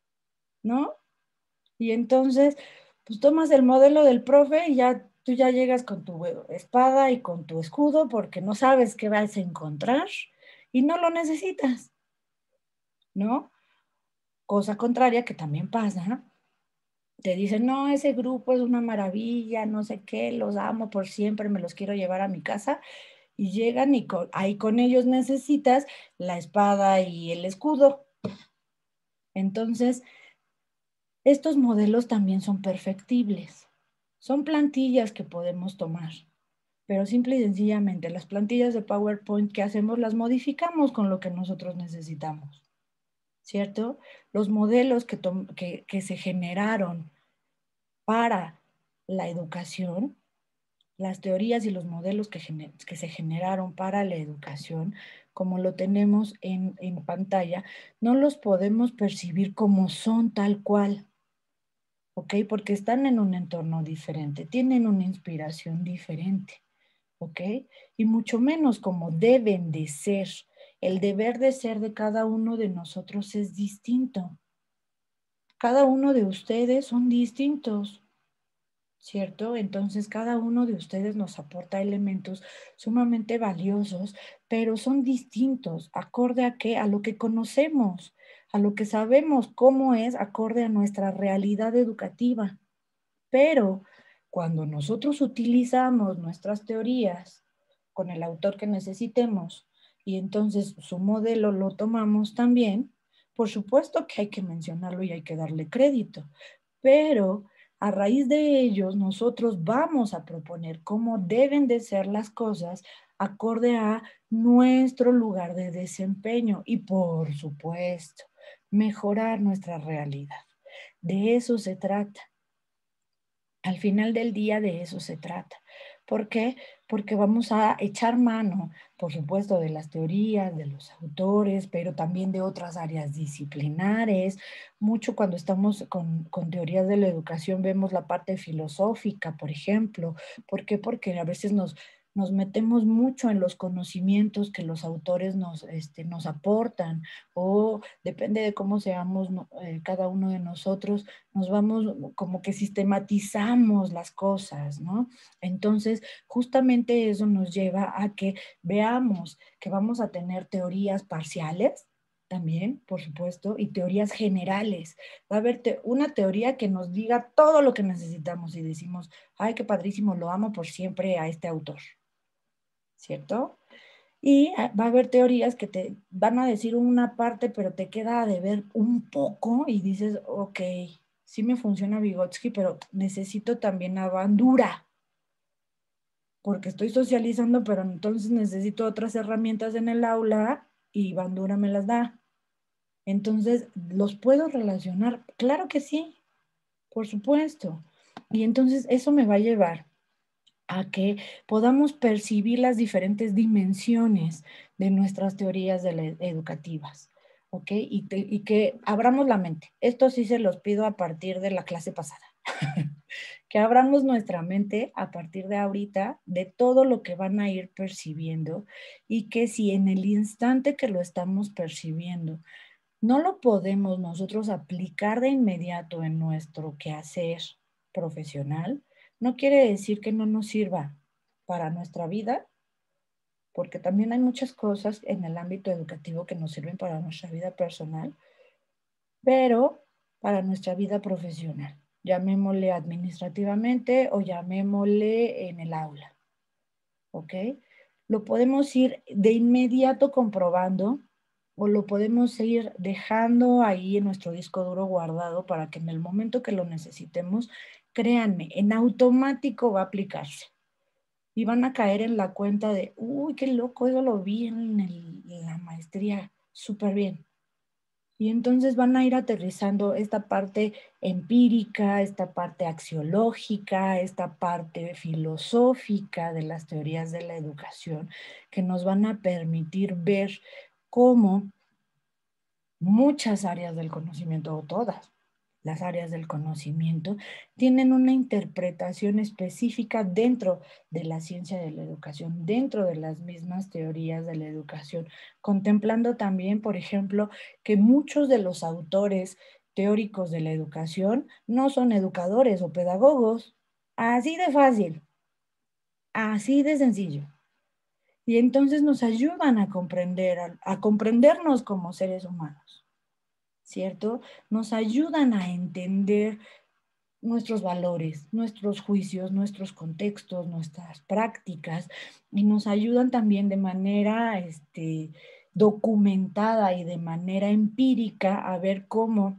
A: ¿no? Y entonces, pues tomas el modelo del profe y ya tú ya llegas con tu espada y con tu escudo porque no sabes qué vas a encontrar y no lo necesitas, ¿no? Cosa contraria que también pasa, te dicen, no, ese grupo es una maravilla, no sé qué, los amo por siempre, me los quiero llevar a mi casa y llegan y con, ahí con ellos necesitas la espada y el escudo. Entonces, estos modelos también son perfectibles. Son plantillas que podemos tomar, pero simple y sencillamente las plantillas de PowerPoint que hacemos las modificamos con lo que nosotros necesitamos, ¿cierto? Los modelos que, que, que se generaron para la educación, las teorías y los modelos que, que se generaron para la educación, como lo tenemos en, en pantalla, no los podemos percibir como son tal cual. ¿Ok? Porque están en un entorno diferente, tienen una inspiración diferente, ¿ok? Y mucho menos como deben de ser. El deber de ser de cada uno de nosotros es distinto. Cada uno de ustedes son distintos, ¿cierto? Entonces cada uno de ustedes nos aporta elementos sumamente valiosos, pero son distintos, acorde a qué, a lo que conocemos, a lo que sabemos cómo es acorde a nuestra realidad educativa. Pero cuando nosotros utilizamos nuestras teorías con el autor que necesitemos y entonces su modelo lo tomamos también, por supuesto que hay que mencionarlo y hay que darle crédito, pero a raíz de ellos nosotros vamos a proponer cómo deben de ser las cosas acorde a nuestro lugar de desempeño y por supuesto mejorar nuestra realidad. De eso se trata. Al final del día de eso se trata. ¿Por qué? Porque vamos a echar mano, por supuesto, de las teorías, de los autores, pero también de otras áreas disciplinares. Mucho cuando estamos con, con teorías de la educación vemos la parte filosófica, por ejemplo. ¿Por qué? Porque a veces nos... nos metemos mucho en los conocimientos que los autores nos, este, nos aportan o depende de cómo seamos eh, cada uno de nosotros, nos vamos como que sistematizamos las cosas, ¿no? Entonces, justamente eso nos lleva a que veamos que vamos a tener teorías parciales, también, por supuesto, y teorías generales. Va a haber te una teoría que nos diga todo lo que necesitamos y decimos, ay, qué padrísimo, lo amo por siempre a este autor. ¿Cierto? Y va a haber teorías que te van a decir una parte, pero te queda de ver un poco y dices, ok, sí me funciona Vygotsky, pero necesito también a Bandura, porque estoy socializando, pero entonces necesito otras herramientas en el aula y Bandura me las da. Entonces, ¿los puedo relacionar? Claro que sí, por supuesto. Y entonces eso me va a llevar a que podamos percibir las diferentes dimensiones de nuestras teorías de la, educativas, ¿ok? Y, te, y que abramos la mente. Esto sí se los pido a partir de la clase pasada. Que abramos nuestra mente a partir de ahorita de todo lo que van a ir percibiendo y que si en el instante que lo estamos percibiendo no lo podemos nosotros aplicar de inmediato en nuestro quehacer profesional, no quiere decir que no nos sirva para nuestra vida, porque también hay muchas cosas en el ámbito educativo que nos sirven para nuestra vida personal, pero para nuestra vida profesional, llamémosle administrativamente o llamémosle en el aula, ¿ok? Lo podemos ir de inmediato comprobando o lo podemos ir dejando ahí en nuestro disco duro guardado para que en el momento que lo necesitemos, créanme, en automático va a aplicarse. Y van a caer en la cuenta de, uy, qué loco, eso lo vi en, el, en la maestría, súper bien. Y entonces van a ir aterrizando esta parte empírica, esta parte axiológica, esta parte filosófica de las teorías de la educación, que nos van a permitir ver cómo muchas áreas del conocimiento, o todas las áreas del conocimiento, tienen una interpretación específica dentro de la ciencia de la educación, dentro de las mismas teorías de la educación, contemplando también, por ejemplo, que muchos de los autores teóricos de la educación no son educadores o pedagogos. Así de fácil, así de sencillo. Y entonces nos ayudan a comprender, a, a comprendernos como seres humanos, ¿cierto? Nos ayudan a entender nuestros valores, nuestros juicios, nuestros contextos, nuestras prácticas, y nos ayudan también de manera este, documentada y de manera empírica a ver cómo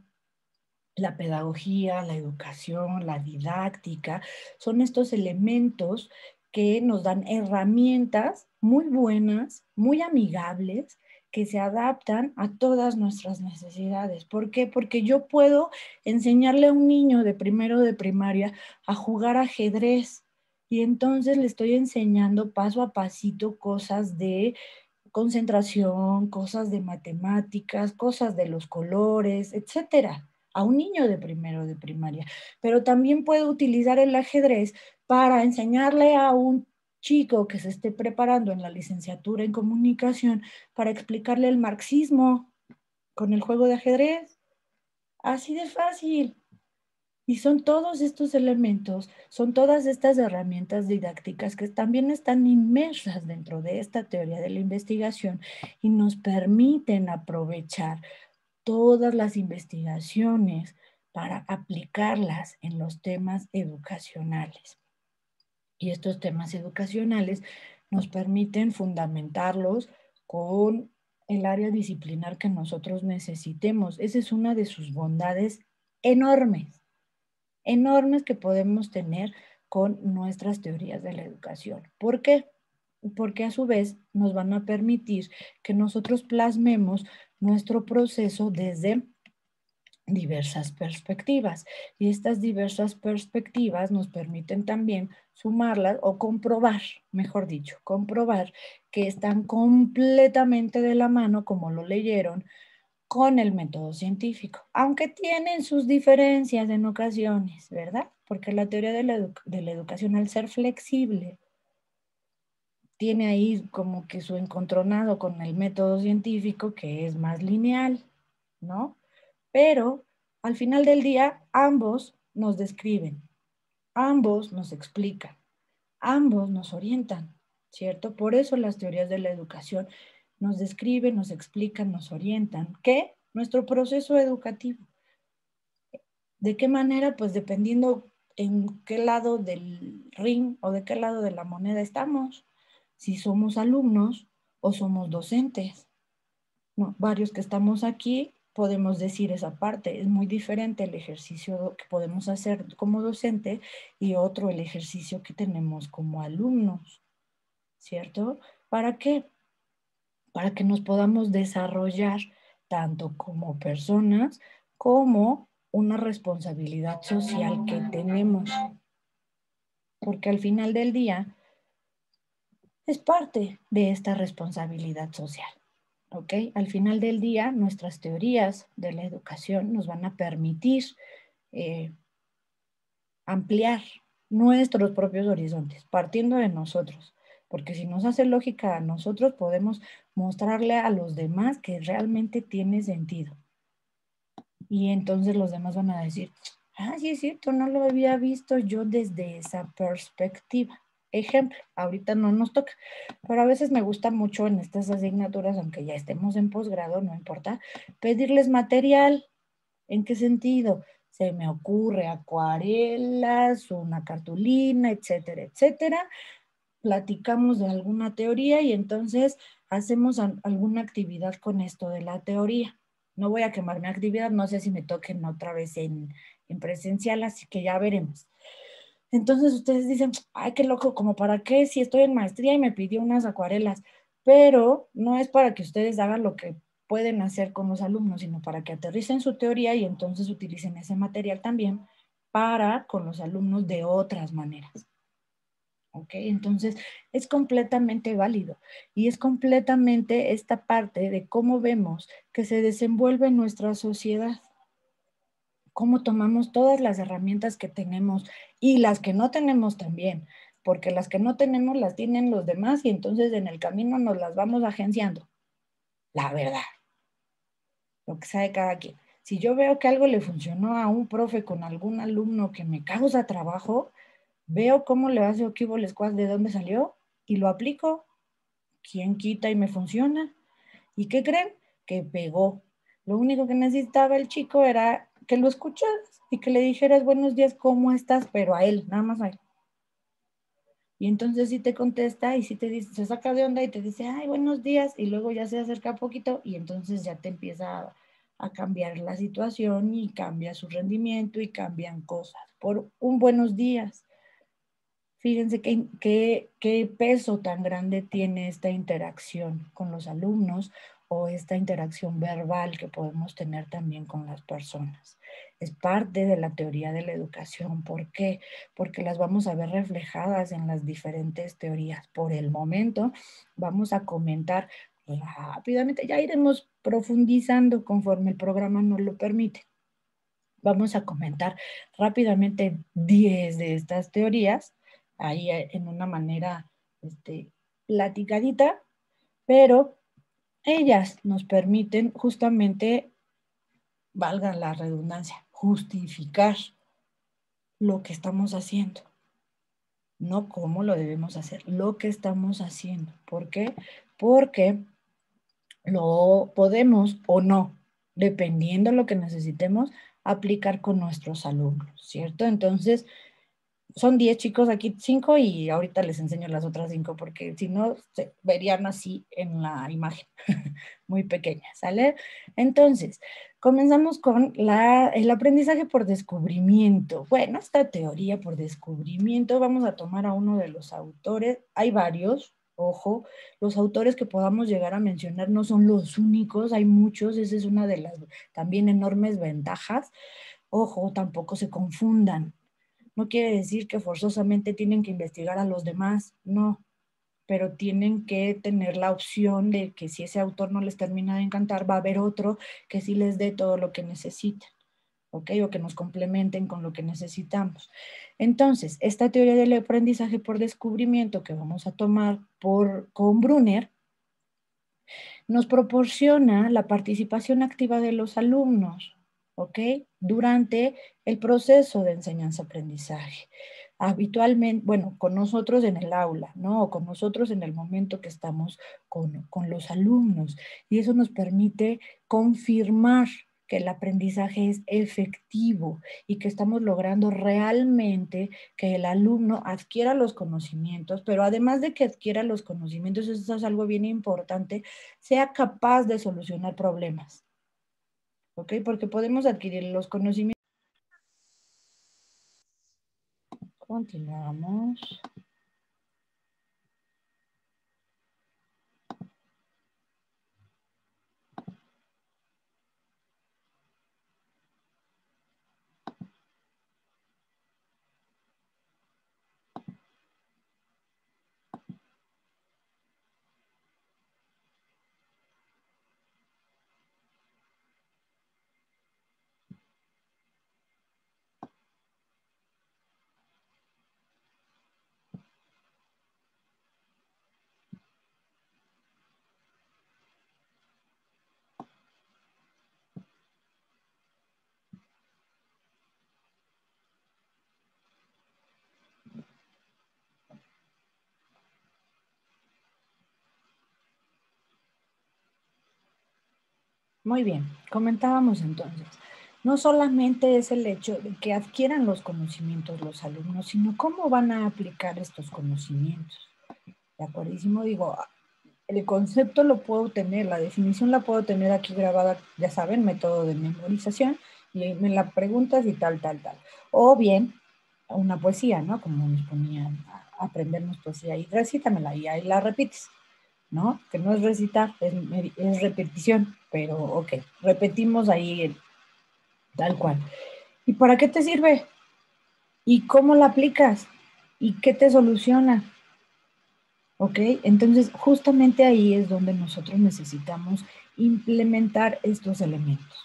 A: la pedagogía, la educación, la didáctica, son estos elementos que nos dan herramientas muy buenas, muy amigables, que se adaptan a todas nuestras necesidades. ¿Por qué? Porque yo puedo enseñarle a un niño de primero de primaria a jugar ajedrez y entonces le estoy enseñando paso a pasito cosas de concentración, cosas de matemáticas, cosas de los colores, etcétera, a un niño de primero de primaria. Pero también puedo utilizar el ajedrez para enseñarle a un chico que se esté preparando en la licenciatura en comunicación para explicarle el marxismo con el juego de ajedrez. Así de fácil. Y son todos estos elementos, son todas estas herramientas didácticas que también están inmersas dentro de esta teoría de la investigación y nos permiten aprovechar todas las investigaciones para aplicarlas en los temas educacionales. Y estos temas educacionales nos permiten fundamentarlos con el área disciplinar que nosotros necesitemos. Esa es una de sus bondades enormes, enormes que podemos tener con nuestras teorías de la educación. ¿Por qué? Porque a su vez nos van a permitir que nosotros plasmemos nuestro proceso desde diversas perspectivas. Y estas diversas perspectivas nos permiten también sumarlas o comprobar, mejor dicho, comprobar que están completamente de la mano, como lo leyeron, con el método científico, aunque tienen sus diferencias en ocasiones, ¿verdad? Porque la teoría de la, edu- de la educación, al ser flexible, tiene ahí como que su encontronado con el método científico, que es más lineal, ¿no? Pero al final del día, ambos nos describen, ambos nos explican, ambos nos orientan, ¿cierto? Por eso las teorías de la educación nos describen, nos explican, nos orientan. ¿Qué? Nuestro proceso educativo. ¿De qué manera? Pues dependiendo en qué lado del ring o de qué lado de la moneda estamos. Si somos alumnos o somos docentes. No, varios que estamos aquí podemos decir esa parte. Es muy diferente el ejercicio que podemos hacer como docente y otro el ejercicio que tenemos como alumnos, ¿cierto? ¿Para qué? Para que nos podamos desarrollar tanto como personas como una responsabilidad social que tenemos. Porque al final del día es parte de esta responsabilidad social. ¿Ok? Al final del día, nuestras teorías de la educación nos van a permitir eh, ampliar nuestros propios horizontes, partiendo de nosotros. Porque si nos hace lógica a nosotros, podemos mostrarle a los demás que realmente tiene sentido. Y entonces los demás van a decir, Ah, sí es cierto, no lo había visto yo desde esa perspectiva. Ejemplo, ahorita no nos toca, pero a veces me gusta mucho en estas asignaturas, aunque ya estemos en posgrado, no importa, pedirles material. ¿En qué sentido? Se me ocurre acuarelas, una cartulina, etcétera, etcétera. Platicamos de alguna teoría y entonces hacemos a- alguna actividad con esto de la teoría. No voy a quemar mi actividad, no sé si me toquen otra vez en, en presencial, así que ya veremos. Entonces ustedes dicen, ay, qué loco, ¿como para qué? Si estoy en maestría y me pidió unas acuarelas, pero no es para que ustedes hagan lo que pueden hacer con los alumnos, sino para que aterricen su teoría y entonces utilicen ese material también para con los alumnos de otras maneras. ¿Ok? Entonces es completamente válido y es completamente esta parte de cómo vemos que se desenvuelve nuestra sociedad, cómo tomamos todas las herramientas que tenemos y las que no tenemos también, porque las que no tenemos las tienen los demás y entonces en el camino nos las vamos agenciando. La verdad, lo que sabe cada quien. Si yo veo que algo le funcionó a un profe con algún alumno que me causa trabajo, veo cómo le hace Okibo Squad, de dónde salió y lo aplico. ¿Quién quita y me funciona? ¿Y qué creen? Que pegó. Lo único que necesitaba el chico era que lo escucharas y que le dijeras buenos días, ¿cómo estás? Pero a él, nada más a él. Y entonces sí te contesta y sí te dice, se saca de onda y te dice, ay, buenos días, y luego ya se acerca poquito y entonces ya te empieza a, a cambiar la situación y cambia su rendimiento y cambian cosas por un buenos días. Fíjense qué, qué, qué peso tan grande tiene esta interacción con los alumnos o esta interacción verbal que podemos tener también con las personas. Es parte de la teoría de la educación. ¿Por qué? Porque las vamos a ver reflejadas en las diferentes teorías. Por el momento vamos a comentar rápidamente, ya iremos profundizando conforme el programa nos lo permite. Vamos a comentar rápidamente diez de estas teorías, ahí en una manera este, platicadita, pero ellas nos permiten justamente, valga la redundancia, justificar lo que estamos haciendo. No cómo lo debemos hacer, lo que estamos haciendo. ¿Por qué? Porque lo podemos o no, dependiendo de lo que necesitemos, aplicar con nuestros alumnos, ¿cierto? Entonces, son diez chicos, aquí cinco y ahorita les enseño las otras cinco porque si no se verían así en la imagen, muy pequeña, ¿sale? Entonces, comenzamos con la, el aprendizaje por descubrimiento. Bueno, esta teoría por descubrimiento, vamos a tomar a uno de los autores, hay varios, ojo, los autores que podamos llegar a mencionar no son los únicos, hay muchos, esa es una de las también enormes ventajas. Ojo, tampoco se confundan. No quiere decir que forzosamente tienen que investigar a los demás, no, pero tienen que tener la opción de que si ese autor no les termina de encantar, va a haber otro que sí les dé todo lo que necesitan, ¿ok? O que nos complementen con lo que necesitamos. Entonces, esta teoría del aprendizaje por descubrimiento que vamos a tomar por, con Brunner, nos proporciona la participación activa de los alumnos, ¿ok? Durante el proceso de enseñanza-aprendizaje. Habitualmente, bueno, con nosotros en el aula, ¿no? O con nosotros en el momento que estamos con, con los alumnos. Y eso nos permite confirmar que el aprendizaje es efectivo y que estamos logrando realmente que el alumno adquiera los conocimientos, pero además de que adquiera los conocimientos, eso es algo bien importante, sea capaz de solucionar problemas, ¿ok? Porque podemos adquirir los conocimientos. Continuamos. Muy bien, comentábamos entonces. No solamente es el hecho de que adquieran los conocimientos los alumnos, sino cómo van a aplicar estos conocimientos. ¿De acuerdísimo? Digo, el concepto lo puedo tener, la definición la puedo tener aquí grabada, ya saben, método de memorización, y me la preguntas y tal, tal, tal. O bien, una poesía, ¿no? Como nos ponían a aprendernos poesía, y recítamela, y ahí la repites, ¿no? Que no es recitar, es, es repetición, pero ok, repetimos ahí el, tal cual. ¿Y para qué te sirve? ¿Y cómo la aplicas? ¿Y qué te soluciona? ¿Ok? Entonces, justamente ahí es donde nosotros necesitamos implementar estos elementos.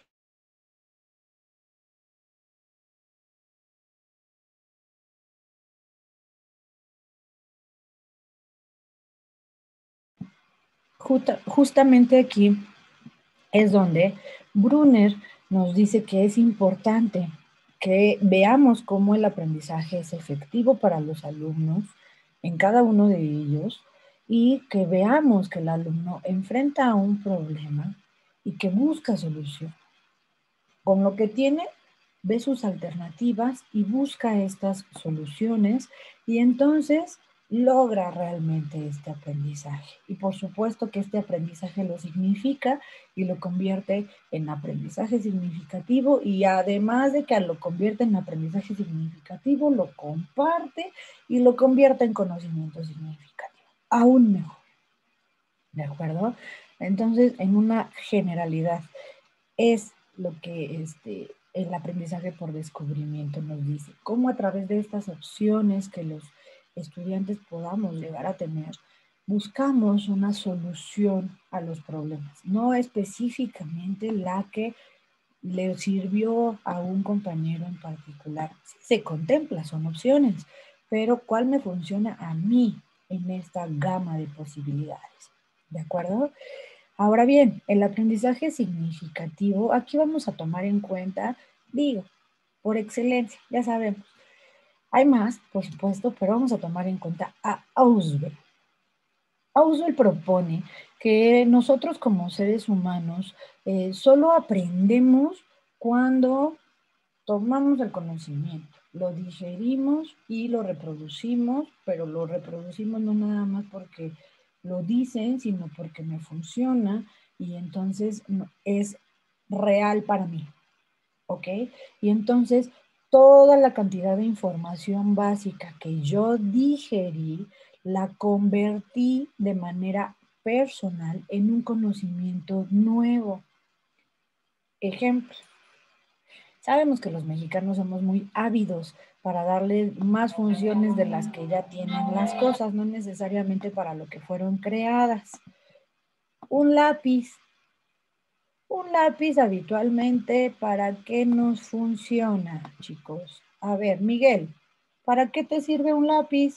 A: Justa, justamente aquí es donde Brunner nos dice que es importante que veamos cómo el aprendizaje es efectivo para los alumnos en cada uno de ellos y que veamos que el alumno enfrenta a un problema y que busca solución. Con lo que tiene, ve sus alternativas y busca estas soluciones y entonces logra realmente este aprendizaje. Y por supuesto que este aprendizaje lo significa y lo convierte en aprendizaje significativo y además de que lo convierte en aprendizaje significativo, lo comparte y lo convierte en conocimiento significativo. Aún mejor. ¿De acuerdo? Entonces, en una generalidad, es lo que este, el aprendizaje por descubrimiento nos dice. Cómo a través de estas opciones que los estudiantes podamos llegar a tener, buscamos una solución a los problemas, no específicamente la que le sirvió a un compañero en particular. Sí, se contempla, son opciones, pero ¿cuál me funciona a mí en esta gama de posibilidades? ¿De acuerdo? Ahora bien, el aprendizaje significativo, aquí vamos a tomar en cuenta, digo, por excelencia, ya sabemos. Hay más, por supuesto, pero vamos a tomar en cuenta a Ausubel. Ausubel propone que nosotros como seres humanos eh, solo aprendemos cuando tomamos el conocimiento, lo digerimos y lo reproducimos, pero lo reproducimos no nada más porque lo dicen, sino porque me funciona y entonces es real para mí, ¿ok? Y entonces toda la cantidad de información básica que yo digerí, la convertí de manera personal en un conocimiento nuevo. Ejemplo. Sabemos que los mexicanos somos muy ávidos para darle más funciones de las que ya tienen las cosas, no necesariamente para lo que fueron creadas. Un lápiz. Un lápiz habitualmente, ¿para qué nos funciona, chicos? A ver, Miguel, ¿para qué te sirve un lápiz?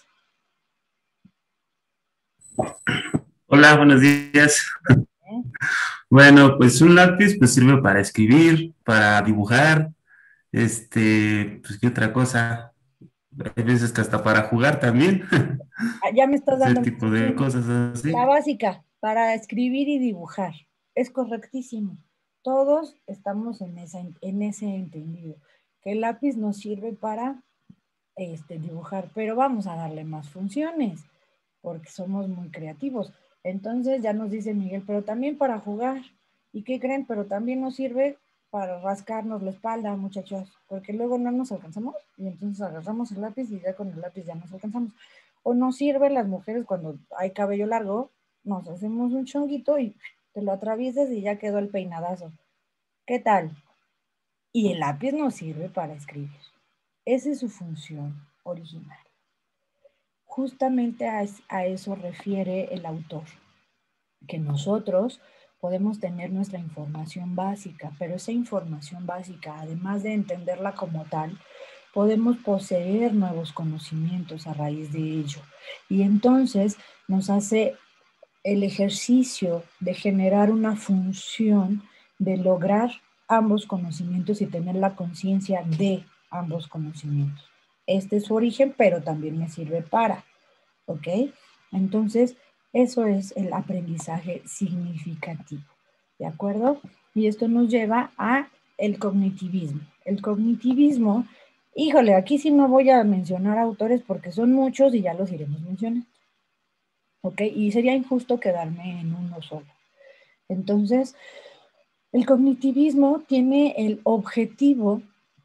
K: Hola, buenos días. ¿Eh? Bueno, pues un lápiz pues sirve para escribir, para dibujar, este, pues qué otra cosa. Hay veces que hasta para jugar también.
A: Ah, ya me estás dando
K: ese tipo de cosas así.
A: La básica, para escribir y dibujar. Es correctísimo. Todos estamos en, esa, en ese entendido. Que el lápiz nos sirve para este, dibujar, pero vamos a darle más funciones, porque somos muy creativos. Entonces ya nos dice Miguel, pero también para jugar. ¿Y qué creen? Pero también nos sirve para rascarnos la espalda, muchachos, porque luego no nos alcanzamos y entonces agarramos el lápiz y ya con el lápiz ya nos alcanzamos. O nos sirve las mujeres cuando hay cabello largo, nos hacemos un chonguito y te lo atraviesas y ya quedó el peinadazo. ¿Qué tal? Y el lápiz nos sirve para escribir. Esa es su función original. Justamente a, a eso refiere el autor, que nosotros podemos tener nuestra información básica, pero esa información básica, además de entenderla como tal, podemos poseer nuevos conocimientos a raíz de ello. Y entonces nos hace el ejercicio de generar una función de lograr ambos conocimientos y tener la conciencia de ambos conocimientos. Este es su origen, pero también me sirve para, ¿ok? Entonces, eso es el aprendizaje significativo. ¿de acuerdo? Y esto nos lleva a el cognitivismo. El cognitivismo, híjole, aquí sí no voy a mencionar autores porque son muchos y ya los iremos mencionando. ¿Ok? Y sería injusto quedarme en uno solo. Entonces, el cognitivismo tiene el objetivo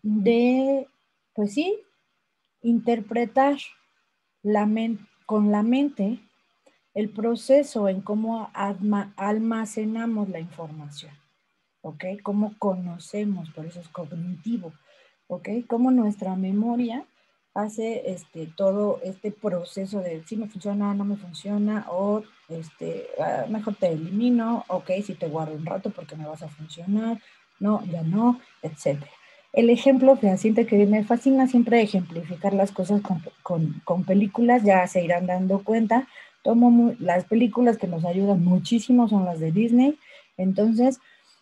A: de, pues sí, interpretar la con la mente el proceso en cómo almacenamos la información, ¿ok? Cómo conocemos, por eso es cognitivo, ¿ok? Cómo nuestra memoria hace este, todo este proceso de si me funciona, no me funciona, o este, ah, mejor te elimino, ok, si te guardo un rato porque me vas a funcionar, no, ya no, etcétera. El ejemplo fehaciente que me fascina siempre ejemplificar las cosas con, con, con películas, ya se irán dando cuenta. Tomo muy, las películas que nos ayudan muchísimo son las de Disney. Entonces,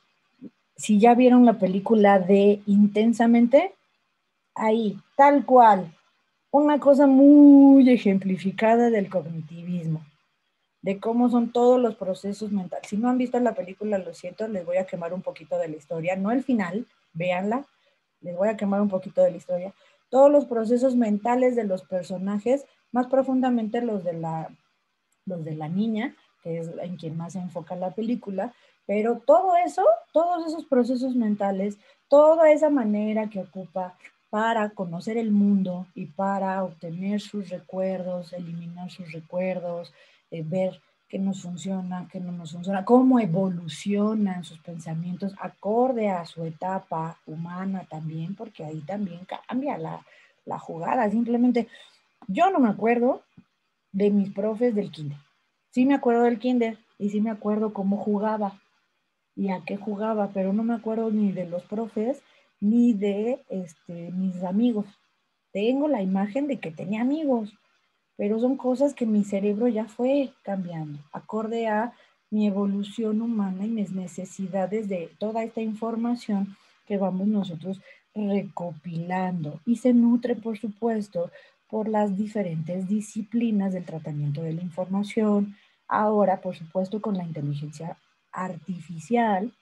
A: si ya vieron la película de Intensamente, ahí, tal cual, una cosa muy ejemplificada del cognitivismo, de cómo son todos los procesos mentales. Si no han visto la película, lo siento, les voy a quemar un poquito de la historia, no el final, véanla, les voy a quemar un poquito de la historia. Todos los procesos mentales de los personajes, más profundamente los de la, los de la niña, que es en quien más se enfoca la película, pero todo eso, todos esos procesos mentales, toda esa manera que ocupa para conocer el mundo y para obtener sus recuerdos, eliminar sus recuerdos, eh, ver qué nos funciona, qué no nos funciona, cómo evolucionan sus pensamientos acorde a su etapa humana también, porque ahí también cambia la, la jugada. Simplemente, yo no me acuerdo de mis profes del kinder. Sí me acuerdo del kinder y sí me acuerdo cómo jugaba y a qué jugaba, pero no me acuerdo ni de los profes ni de este, mis amigos. Tengo la imagen de que tenía amigos, pero son cosas que mi cerebro ya fue cambiando, acorde a mi evolución humana y mis necesidades de toda esta información que vamos nosotros recopilando. Y se nutre, por supuesto, por las diferentes disciplinas del tratamiento de la información, ahora, por supuesto, con la inteligencia artificial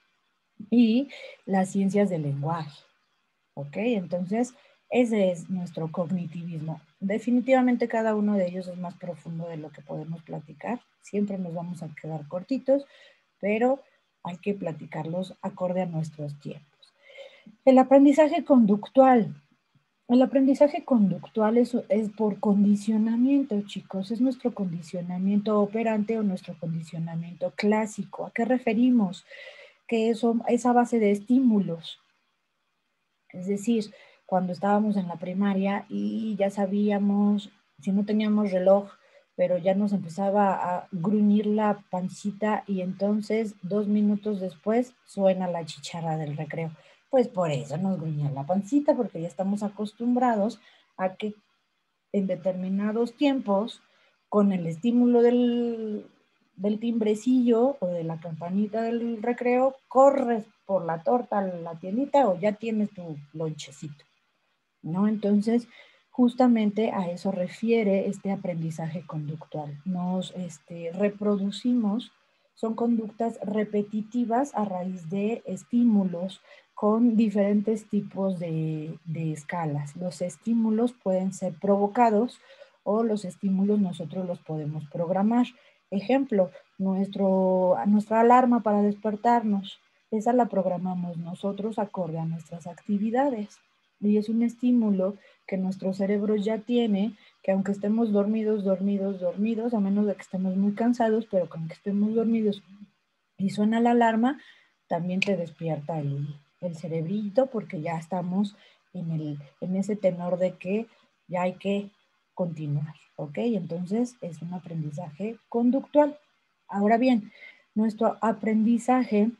A: y las ciencias del lenguaje. ¿Ok? Entonces, ese es nuestro cognitivismo. Definitivamente cada uno de ellos es más profundo de lo que podemos platicar. Siempre nos vamos a quedar cortitos, pero hay que platicarlos acorde a nuestros tiempos. El aprendizaje conductual. El aprendizaje conductual es, es por condicionamiento, chicos. Es nuestro condicionamiento operante o nuestro condicionamiento clásico. ¿A qué referimos? Que eso es a base de estímulos. Es decir, cuando estábamos en la primaria y ya sabíamos, si no teníamos reloj, pero ya nos empezaba a gruñir la pancita y entonces dos minutos después suena la chicharra del recreo. Pues por eso nos gruñía la pancita, porque ya estamos acostumbrados a que en determinados tiempos, con el estímulo del, del timbrecillo o de la campanita del recreo, corres por la torta a la tiendita o ya tienes tu lonchecito, ¿no? Entonces, justamente a eso refiere este aprendizaje conductual. Nos este, reproducimos, son conductas repetitivas a raíz de estímulos con diferentes tipos de, de escalas. Los estímulos pueden ser provocados o los estímulos nosotros los podemos programar. Ejemplo, nuestro, nuestra alarma para despertarnos, esa la programamos nosotros acorde a nuestras actividades. Y es un estímulo que nuestro cerebro ya tiene, que aunque estemos dormidos, dormidos, dormidos, a menos de que estemos muy cansados, pero con que estemos dormidos y suena la alarma, también te despierta el, el cerebrito porque ya estamos en, el, en ese tenor de que ya hay que continuar, ¿ok? Entonces es un aprendizaje conductual. Ahora bien, nuestro aprendizaje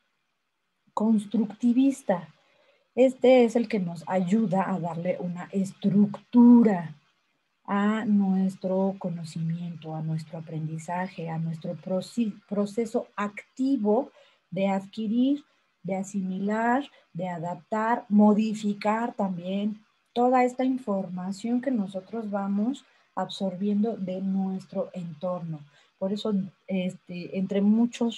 A: constructivista, este es el que nos ayuda a darle una estructura a nuestro conocimiento, a nuestro aprendizaje, a nuestro proceso activo de adquirir, de asimilar, de adaptar, modificar también toda esta información que nosotros vamos absorbiendo de nuestro entorno. Por eso, este, entre muchos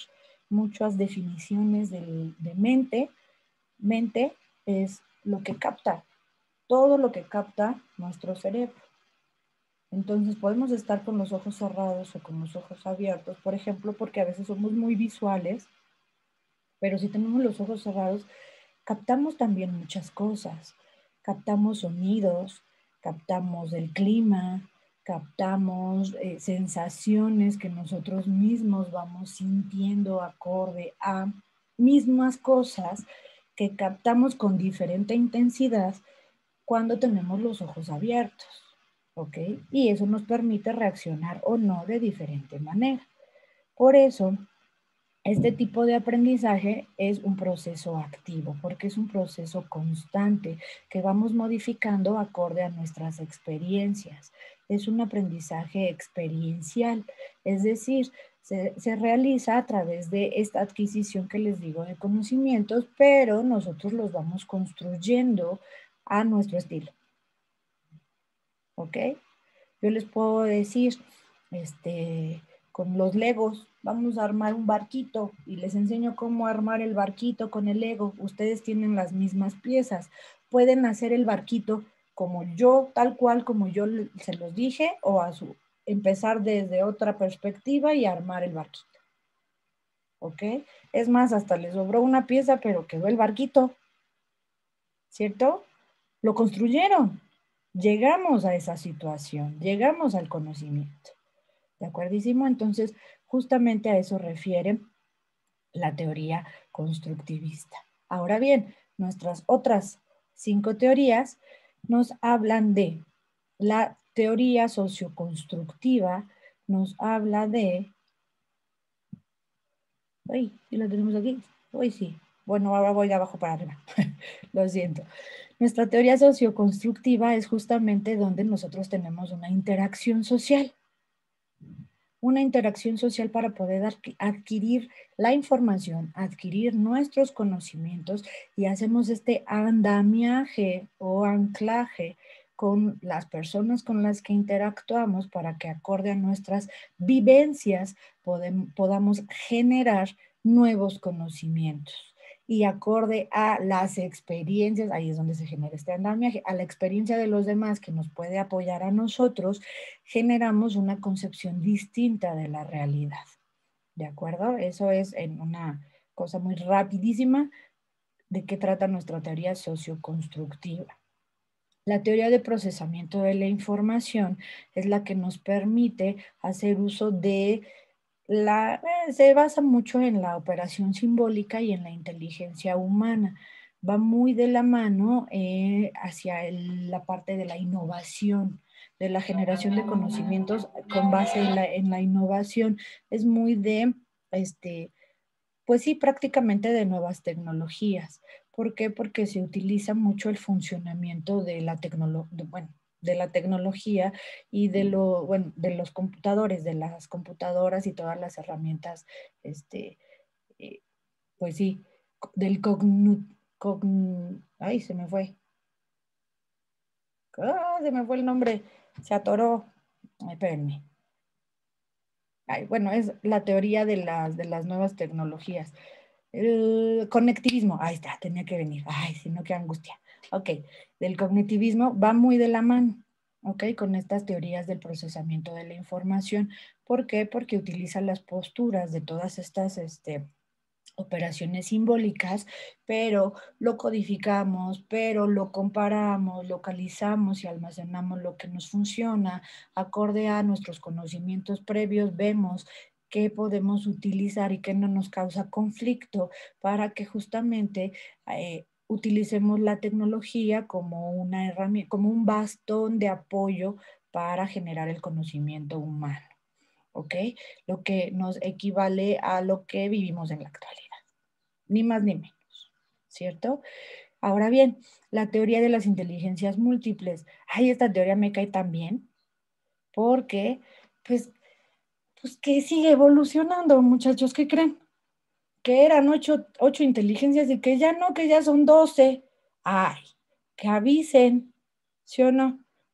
A: muchas definiciones de, de mente. Mente es lo que capta, todo lo que capta nuestro cerebro. Entonces podemos estar con los ojos cerrados o con los ojos abiertos, por ejemplo, porque a veces somos muy visuales, pero si tenemos los ojos cerrados, captamos también muchas cosas. Captamos sonidos, captamos el clima, captamos eh, sensaciones que nosotros mismos vamos sintiendo acorde a mismas cosas que captamos con diferente intensidad cuando tenemos los ojos abiertos, ¿ok? Y eso nos permite reaccionar o no de diferente manera. Por eso, este tipo de aprendizaje es un proceso activo, porque es un proceso constante que vamos modificando acorde a nuestras experiencias. Es un aprendizaje experiencial, es decir, se, se realiza a través de esta adquisición que les digo de conocimientos, pero nosotros los vamos construyendo a nuestro estilo. ¿Ok? Yo les puedo decir, este, con los Legos, vamos a armar un barquito y les enseño cómo armar el barquito con el Lego. Ustedes tienen las mismas piezas. Pueden hacer el barquito como yo, tal cual como yo se los dije, o a su, empezar desde otra perspectiva y armar el barquito. ¿Ok? Es más, hasta les sobró una pieza, pero quedó el barquito. ¿Cierto? Lo construyeron. Llegamos a esa situación, llegamos al conocimiento. ¿De acuerdísimo? Entonces, justamente a eso refiere la teoría constructivista. Ahora bien, nuestras otras cinco teorías nos hablan de la teoría socioconstructiva, nos habla de... Uy, ¿sí la tenemos aquí? Uy, sí. Bueno, ahora voy de abajo para arriba. Lo siento. Nuestra teoría socioconstructiva es justamente donde nosotros tenemos una interacción social. Una interacción social para poder adquirir la información, adquirir nuestros conocimientos y hacemos este andamiaje o anclaje con las personas con las que interactuamos para que acorde a nuestras vivencias podem- podamos generar nuevos conocimientos. Y acorde a las experiencias, ahí es donde se genera este andamiaje, a la experiencia de los demás que nos puede apoyar a nosotros, generamos una concepción distinta de la realidad. ¿De acuerdo? Eso es en una cosa muy rapidísima de qué trata nuestra teoría socioconstructiva. La teoría de procesamiento de la información es la que nos permite hacer uso de La, eh, se basa mucho en la operación simbólica y en la inteligencia humana. Va muy de la mano eh, hacia el, la parte de la innovación, de la generación de conocimientos con base en la, en la innovación. Es muy de, este, pues sí, prácticamente de nuevas tecnologías. ¿Por qué? Porque se utiliza mucho el funcionamiento de la tecnología, bueno, de la tecnología y de, lo, bueno, de los computadores, de las computadoras y todas las herramientas, este, eh, pues sí, del cognu, cognu, ay, se me fue. Ah, se me fue el nombre, se atoró. Ay, espérenme. Ay, bueno, es la teoría de las, de las nuevas tecnologías. El conectivismo, ahí está, tenía que venir. Ay, si no, qué angustia. Ok, del cognitivismo va muy de la mano, ok, con estas teorías del procesamiento de la información. ¿Por qué? Porque utiliza las posturas de todas estas este, operaciones simbólicas, pero lo codificamos, pero lo comparamos, localizamos y almacenamos lo que nos funciona, acorde a nuestros conocimientos previos, vemos qué podemos utilizar y qué no nos causa conflicto para que justamente eh, utilicemos la tecnología como una herramienta, como un bastón de apoyo para generar el conocimiento humano, ¿ok? Lo que nos equivale a lo que vivimos en la actualidad, ni más ni menos, ¿cierto? Ahora bien, la teoría de las inteligencias múltiples, ay, esta teoría me cae tan bien, porque, pues, pues que sigue evolucionando, muchachos, ¿qué creen? Que eran ocho, ocho inteligencias y que ya no, que ya son doce. Ay, que avisen, ¿sí o no?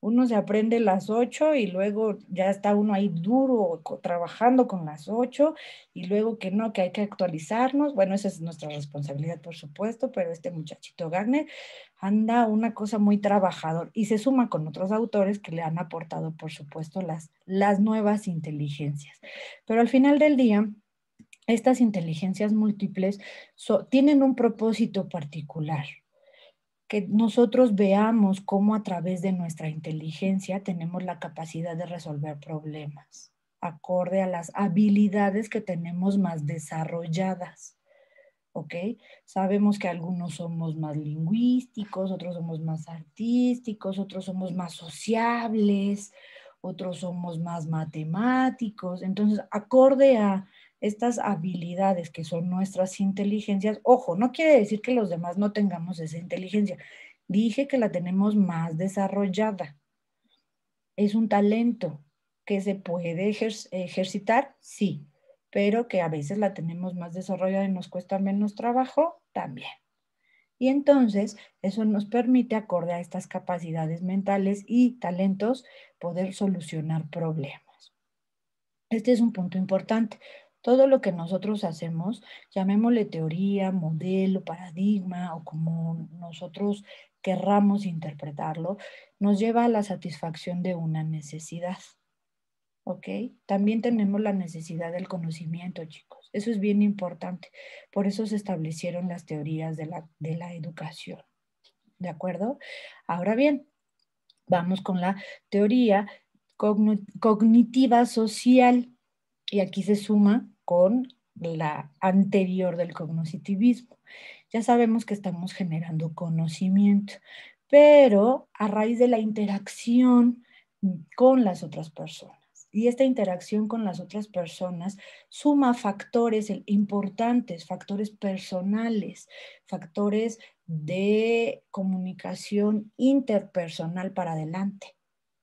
A: Uno se aprende las ocho y luego ya está uno ahí duro trabajando con las ocho y luego que no, que hay que actualizarnos. Bueno, esa es nuestra responsabilidad, por supuesto, pero este muchachito Gardner anda una cosa muy trabajador y se suma con otros autores que le han aportado, por supuesto, las, las nuevas inteligencias. Pero al final del día, estas inteligencias múltiples so, tienen un propósito particular. Que nosotros veamos cómo a través de nuestra inteligencia tenemos la capacidad de resolver problemas, acorde a las habilidades que tenemos más desarrolladas, ¿ok? Sabemos que algunos somos más lingüísticos, otros somos más artísticos, otros somos más sociables, otros somos más matemáticos. Entonces, acorde a estas habilidades que son nuestras inteligencias, ojo, no quiere decir que los demás no tengamos esa inteligencia. Dije que la tenemos más desarrollada. Es un talento que se puede ejer- ejercitar, sí, pero que a veces la tenemos más desarrollada y nos cuesta menos trabajo, también. Y entonces eso nos permite, acorde a estas capacidades mentales y talentos, poder solucionar problemas. Este es un punto importante. Todo lo que nosotros hacemos, llamémosle teoría, modelo, paradigma o como nosotros querramos interpretarlo, nos lleva a la satisfacción de una necesidad. ¿Ok? También tenemos la necesidad del conocimiento, chicos. Eso es bien importante. Por eso se establecieron las teorías de la, de la educación. ¿De acuerdo? Ahora bien, vamos con la teoría cognitiva social. Y aquí se suma con la anterior del cognitivismo. Ya sabemos que estamos generando conocimiento, pero a raíz de la interacción con las otras personas. Y esta interacción con las otras personas suma factores importantes, factores personales, factores de comunicación interpersonal para adelante.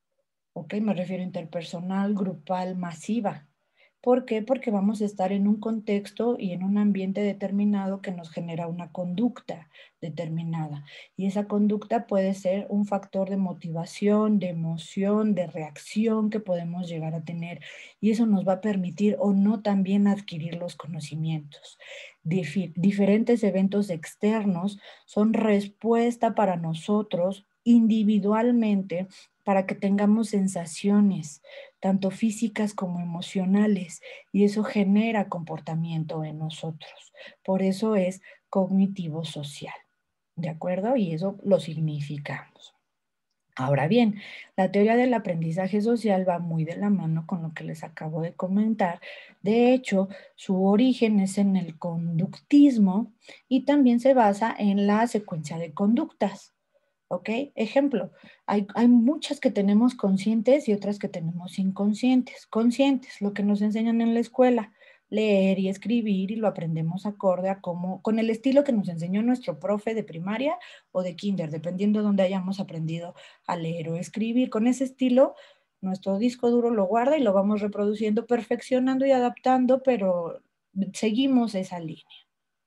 A: ¿Ok? Me refiero a interpersonal, grupal, masiva. ¿Por qué? Porque vamos a estar en un contexto y en un ambiente determinado que nos genera una conducta determinada. Y esa conducta puede ser un factor de motivación, de emoción, de reacción que podemos llegar a tener. Y eso nos va a permitir o no también adquirir los conocimientos. Dif- diferentes eventos externos son respuesta para nosotros individualmente para que tengamos sensaciones, tanto físicas como emocionales, y eso genera comportamiento en nosotros. Por eso es cognitivo social, ¿de acuerdo? Y eso lo significamos. Ahora bien, la teoría del aprendizaje social va muy de la mano con lo que les acabo de comentar. De hecho, su origen es en el conductismo y también se basa en la secuencia de conductas. ¿Ok? Ejemplo, hay, hay muchas que tenemos conscientes y otras que tenemos inconscientes. Conscientes, lo que nos enseñan en la escuela, leer y escribir y lo aprendemos acorde a cómo, con el estilo que nos enseñó nuestro profe de primaria o de kinder, dependiendo de dónde hayamos aprendido a leer o escribir. Con ese estilo, nuestro disco duro lo guarda y lo vamos reproduciendo, perfeccionando y adaptando, pero seguimos esa línea.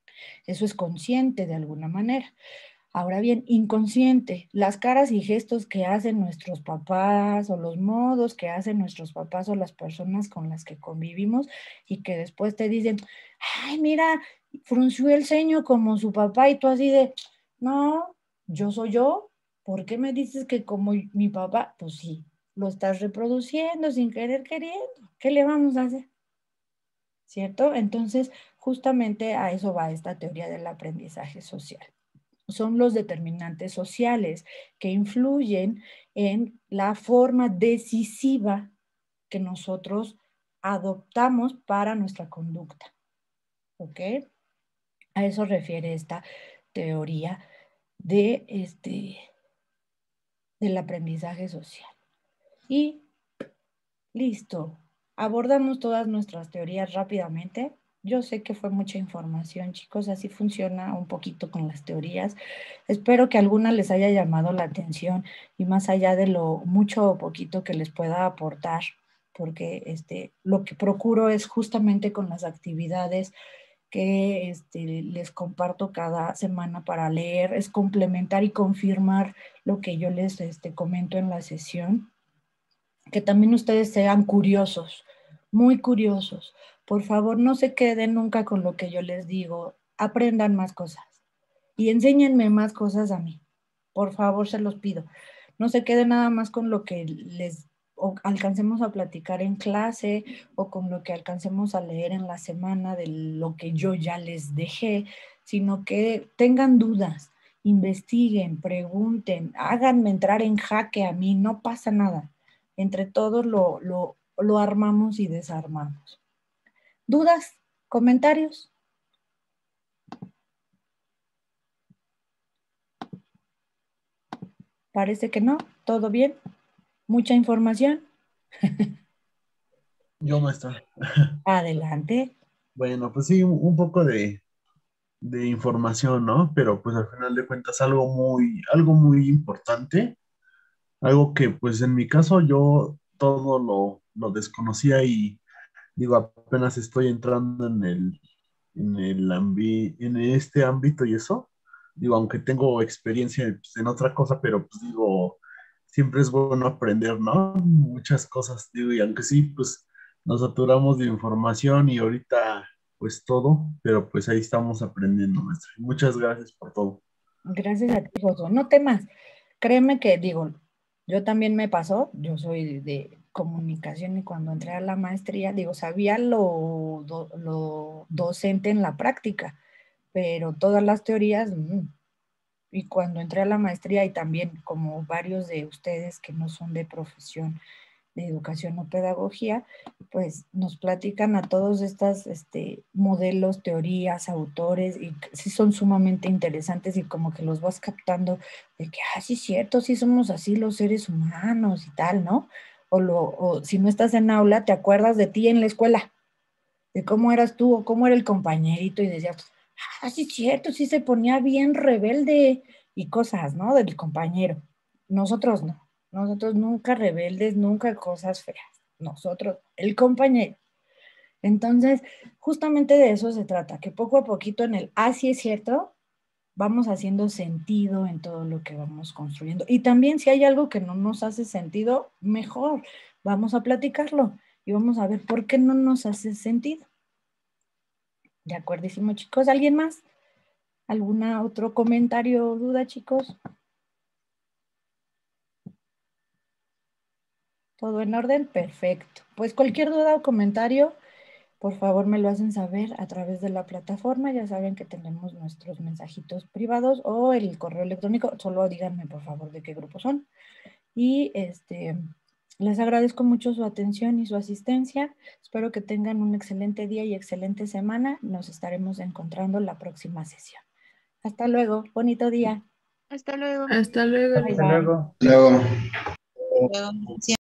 A: Eso es consciente de alguna manera. Ahora bien, inconsciente, las caras y gestos que hacen nuestros papás o los modos que hacen nuestros papás o las personas con las que convivimos y que después te dicen, ay, mira, frunció el ceño como su papá y tú así de, no, yo soy yo, ¿por qué me dices que como mi papá? Pues sí, lo estás reproduciendo sin querer queriendo, ¿qué le vamos a hacer? ¿Cierto? Entonces, justamente a eso va esta teoría del aprendizaje social. Son los determinantes sociales que influyen en la forma decisiva que nosotros adoptamos para nuestra conducta. ¿Ok? A eso refiere esta teoría de este, del aprendizaje social. Y listo. Abordamos todas nuestras teorías rápidamente. Yo sé que fue mucha información, chicos, así funciona un poquito con las teorías. Espero que alguna les haya llamado la atención y más allá de lo mucho o poquito que les pueda aportar, porque este, lo que procuro es justamente con las actividades que este, les comparto cada semana para leer, es complementar y confirmar lo que yo les este, comento en la sesión. Que también ustedes sean curiosos, muy curiosos. Por favor, no se queden nunca con lo que yo les digo, aprendan más cosas y enséñenme más cosas a mí. Por favor, se los pido. No se queden nada más con lo que les o alcancemos a platicar en clase o con lo que alcancemos a leer en la semana de lo que yo ya les dejé, sino que tengan dudas, investiguen, pregunten, háganme entrar en jaque a mí, no pasa nada. Entre todos lo, lo, lo armamos y desarmamos. ¿Dudas? ¿Comentarios? Parece que no. ¿Todo bien? ¿Mucha información?
D: Yo, maestra.
A: Adelante.
D: Bueno, pues sí, un, un poco de, de información, ¿no? Pero pues al final de cuentas algo muy, algo muy importante, algo que pues en mi caso yo todo lo, lo desconocía y digo, apenas estoy entrando en el, en el ambi- en este ámbito y eso, digo, aunque tengo experiencia pues, en otra cosa, pero pues digo, siempre es bueno aprender, ¿no? Muchas cosas, digo, y aunque sí, pues nos saturamos de información y ahorita pues todo, pero pues ahí estamos aprendiendo, maestra. Muchas gracias por todo.
A: Gracias a ti, Josué. No temas. Créeme que, digo, yo también me pasó, yo soy de comunicación y cuando entré a la maestría, digo, sabía lo, do, lo docente en la práctica, pero todas las teorías, mmm. Y cuando entré a la maestría y también como varios de ustedes que no son de profesión de educación o pedagogía, pues nos platican a todos estos este, modelos, teorías, autores, y sí son sumamente interesantes y como que los vas captando de que, ah, sí es cierto, sí somos así los seres humanos y tal, ¿no? O, lo, o si no estás en aula, te acuerdas de ti en la escuela, de cómo eras tú o cómo era el compañerito y decías, ah, sí es cierto, sí se ponía bien rebelde y cosas, ¿no? Del compañero. Nosotros no. Nosotros nunca rebeldes, nunca cosas feas. Nosotros, el compañero. Entonces, justamente de eso se trata, que poco a poquito en el, ah, sí es cierto, vamos haciendo sentido en todo lo que vamos construyendo. Y también si hay algo que no nos hace sentido, mejor, vamos a platicarlo y vamos a ver por qué no nos hace sentido. ¿De acuerdísimo, chicos? ¿Alguien más? ¿Alguna otro comentario o duda, chicos? ¿Todo en orden? Perfecto. Pues cualquier duda o comentario, por favor me lo hacen saber a través de la plataforma. Ya saben que tenemos nuestros mensajitos privados o el correo electrónico. Solo díganme, por favor, de qué grupo son. Y este, les agradezco mucho su atención y su asistencia. Espero que tengan un excelente día y excelente semana. Nos estaremos encontrando en la próxima sesión. Hasta luego. Bonito día.
J: Hasta luego.
F: Hasta luego.
I: Hasta luego.
C: Luego.
H: Luego,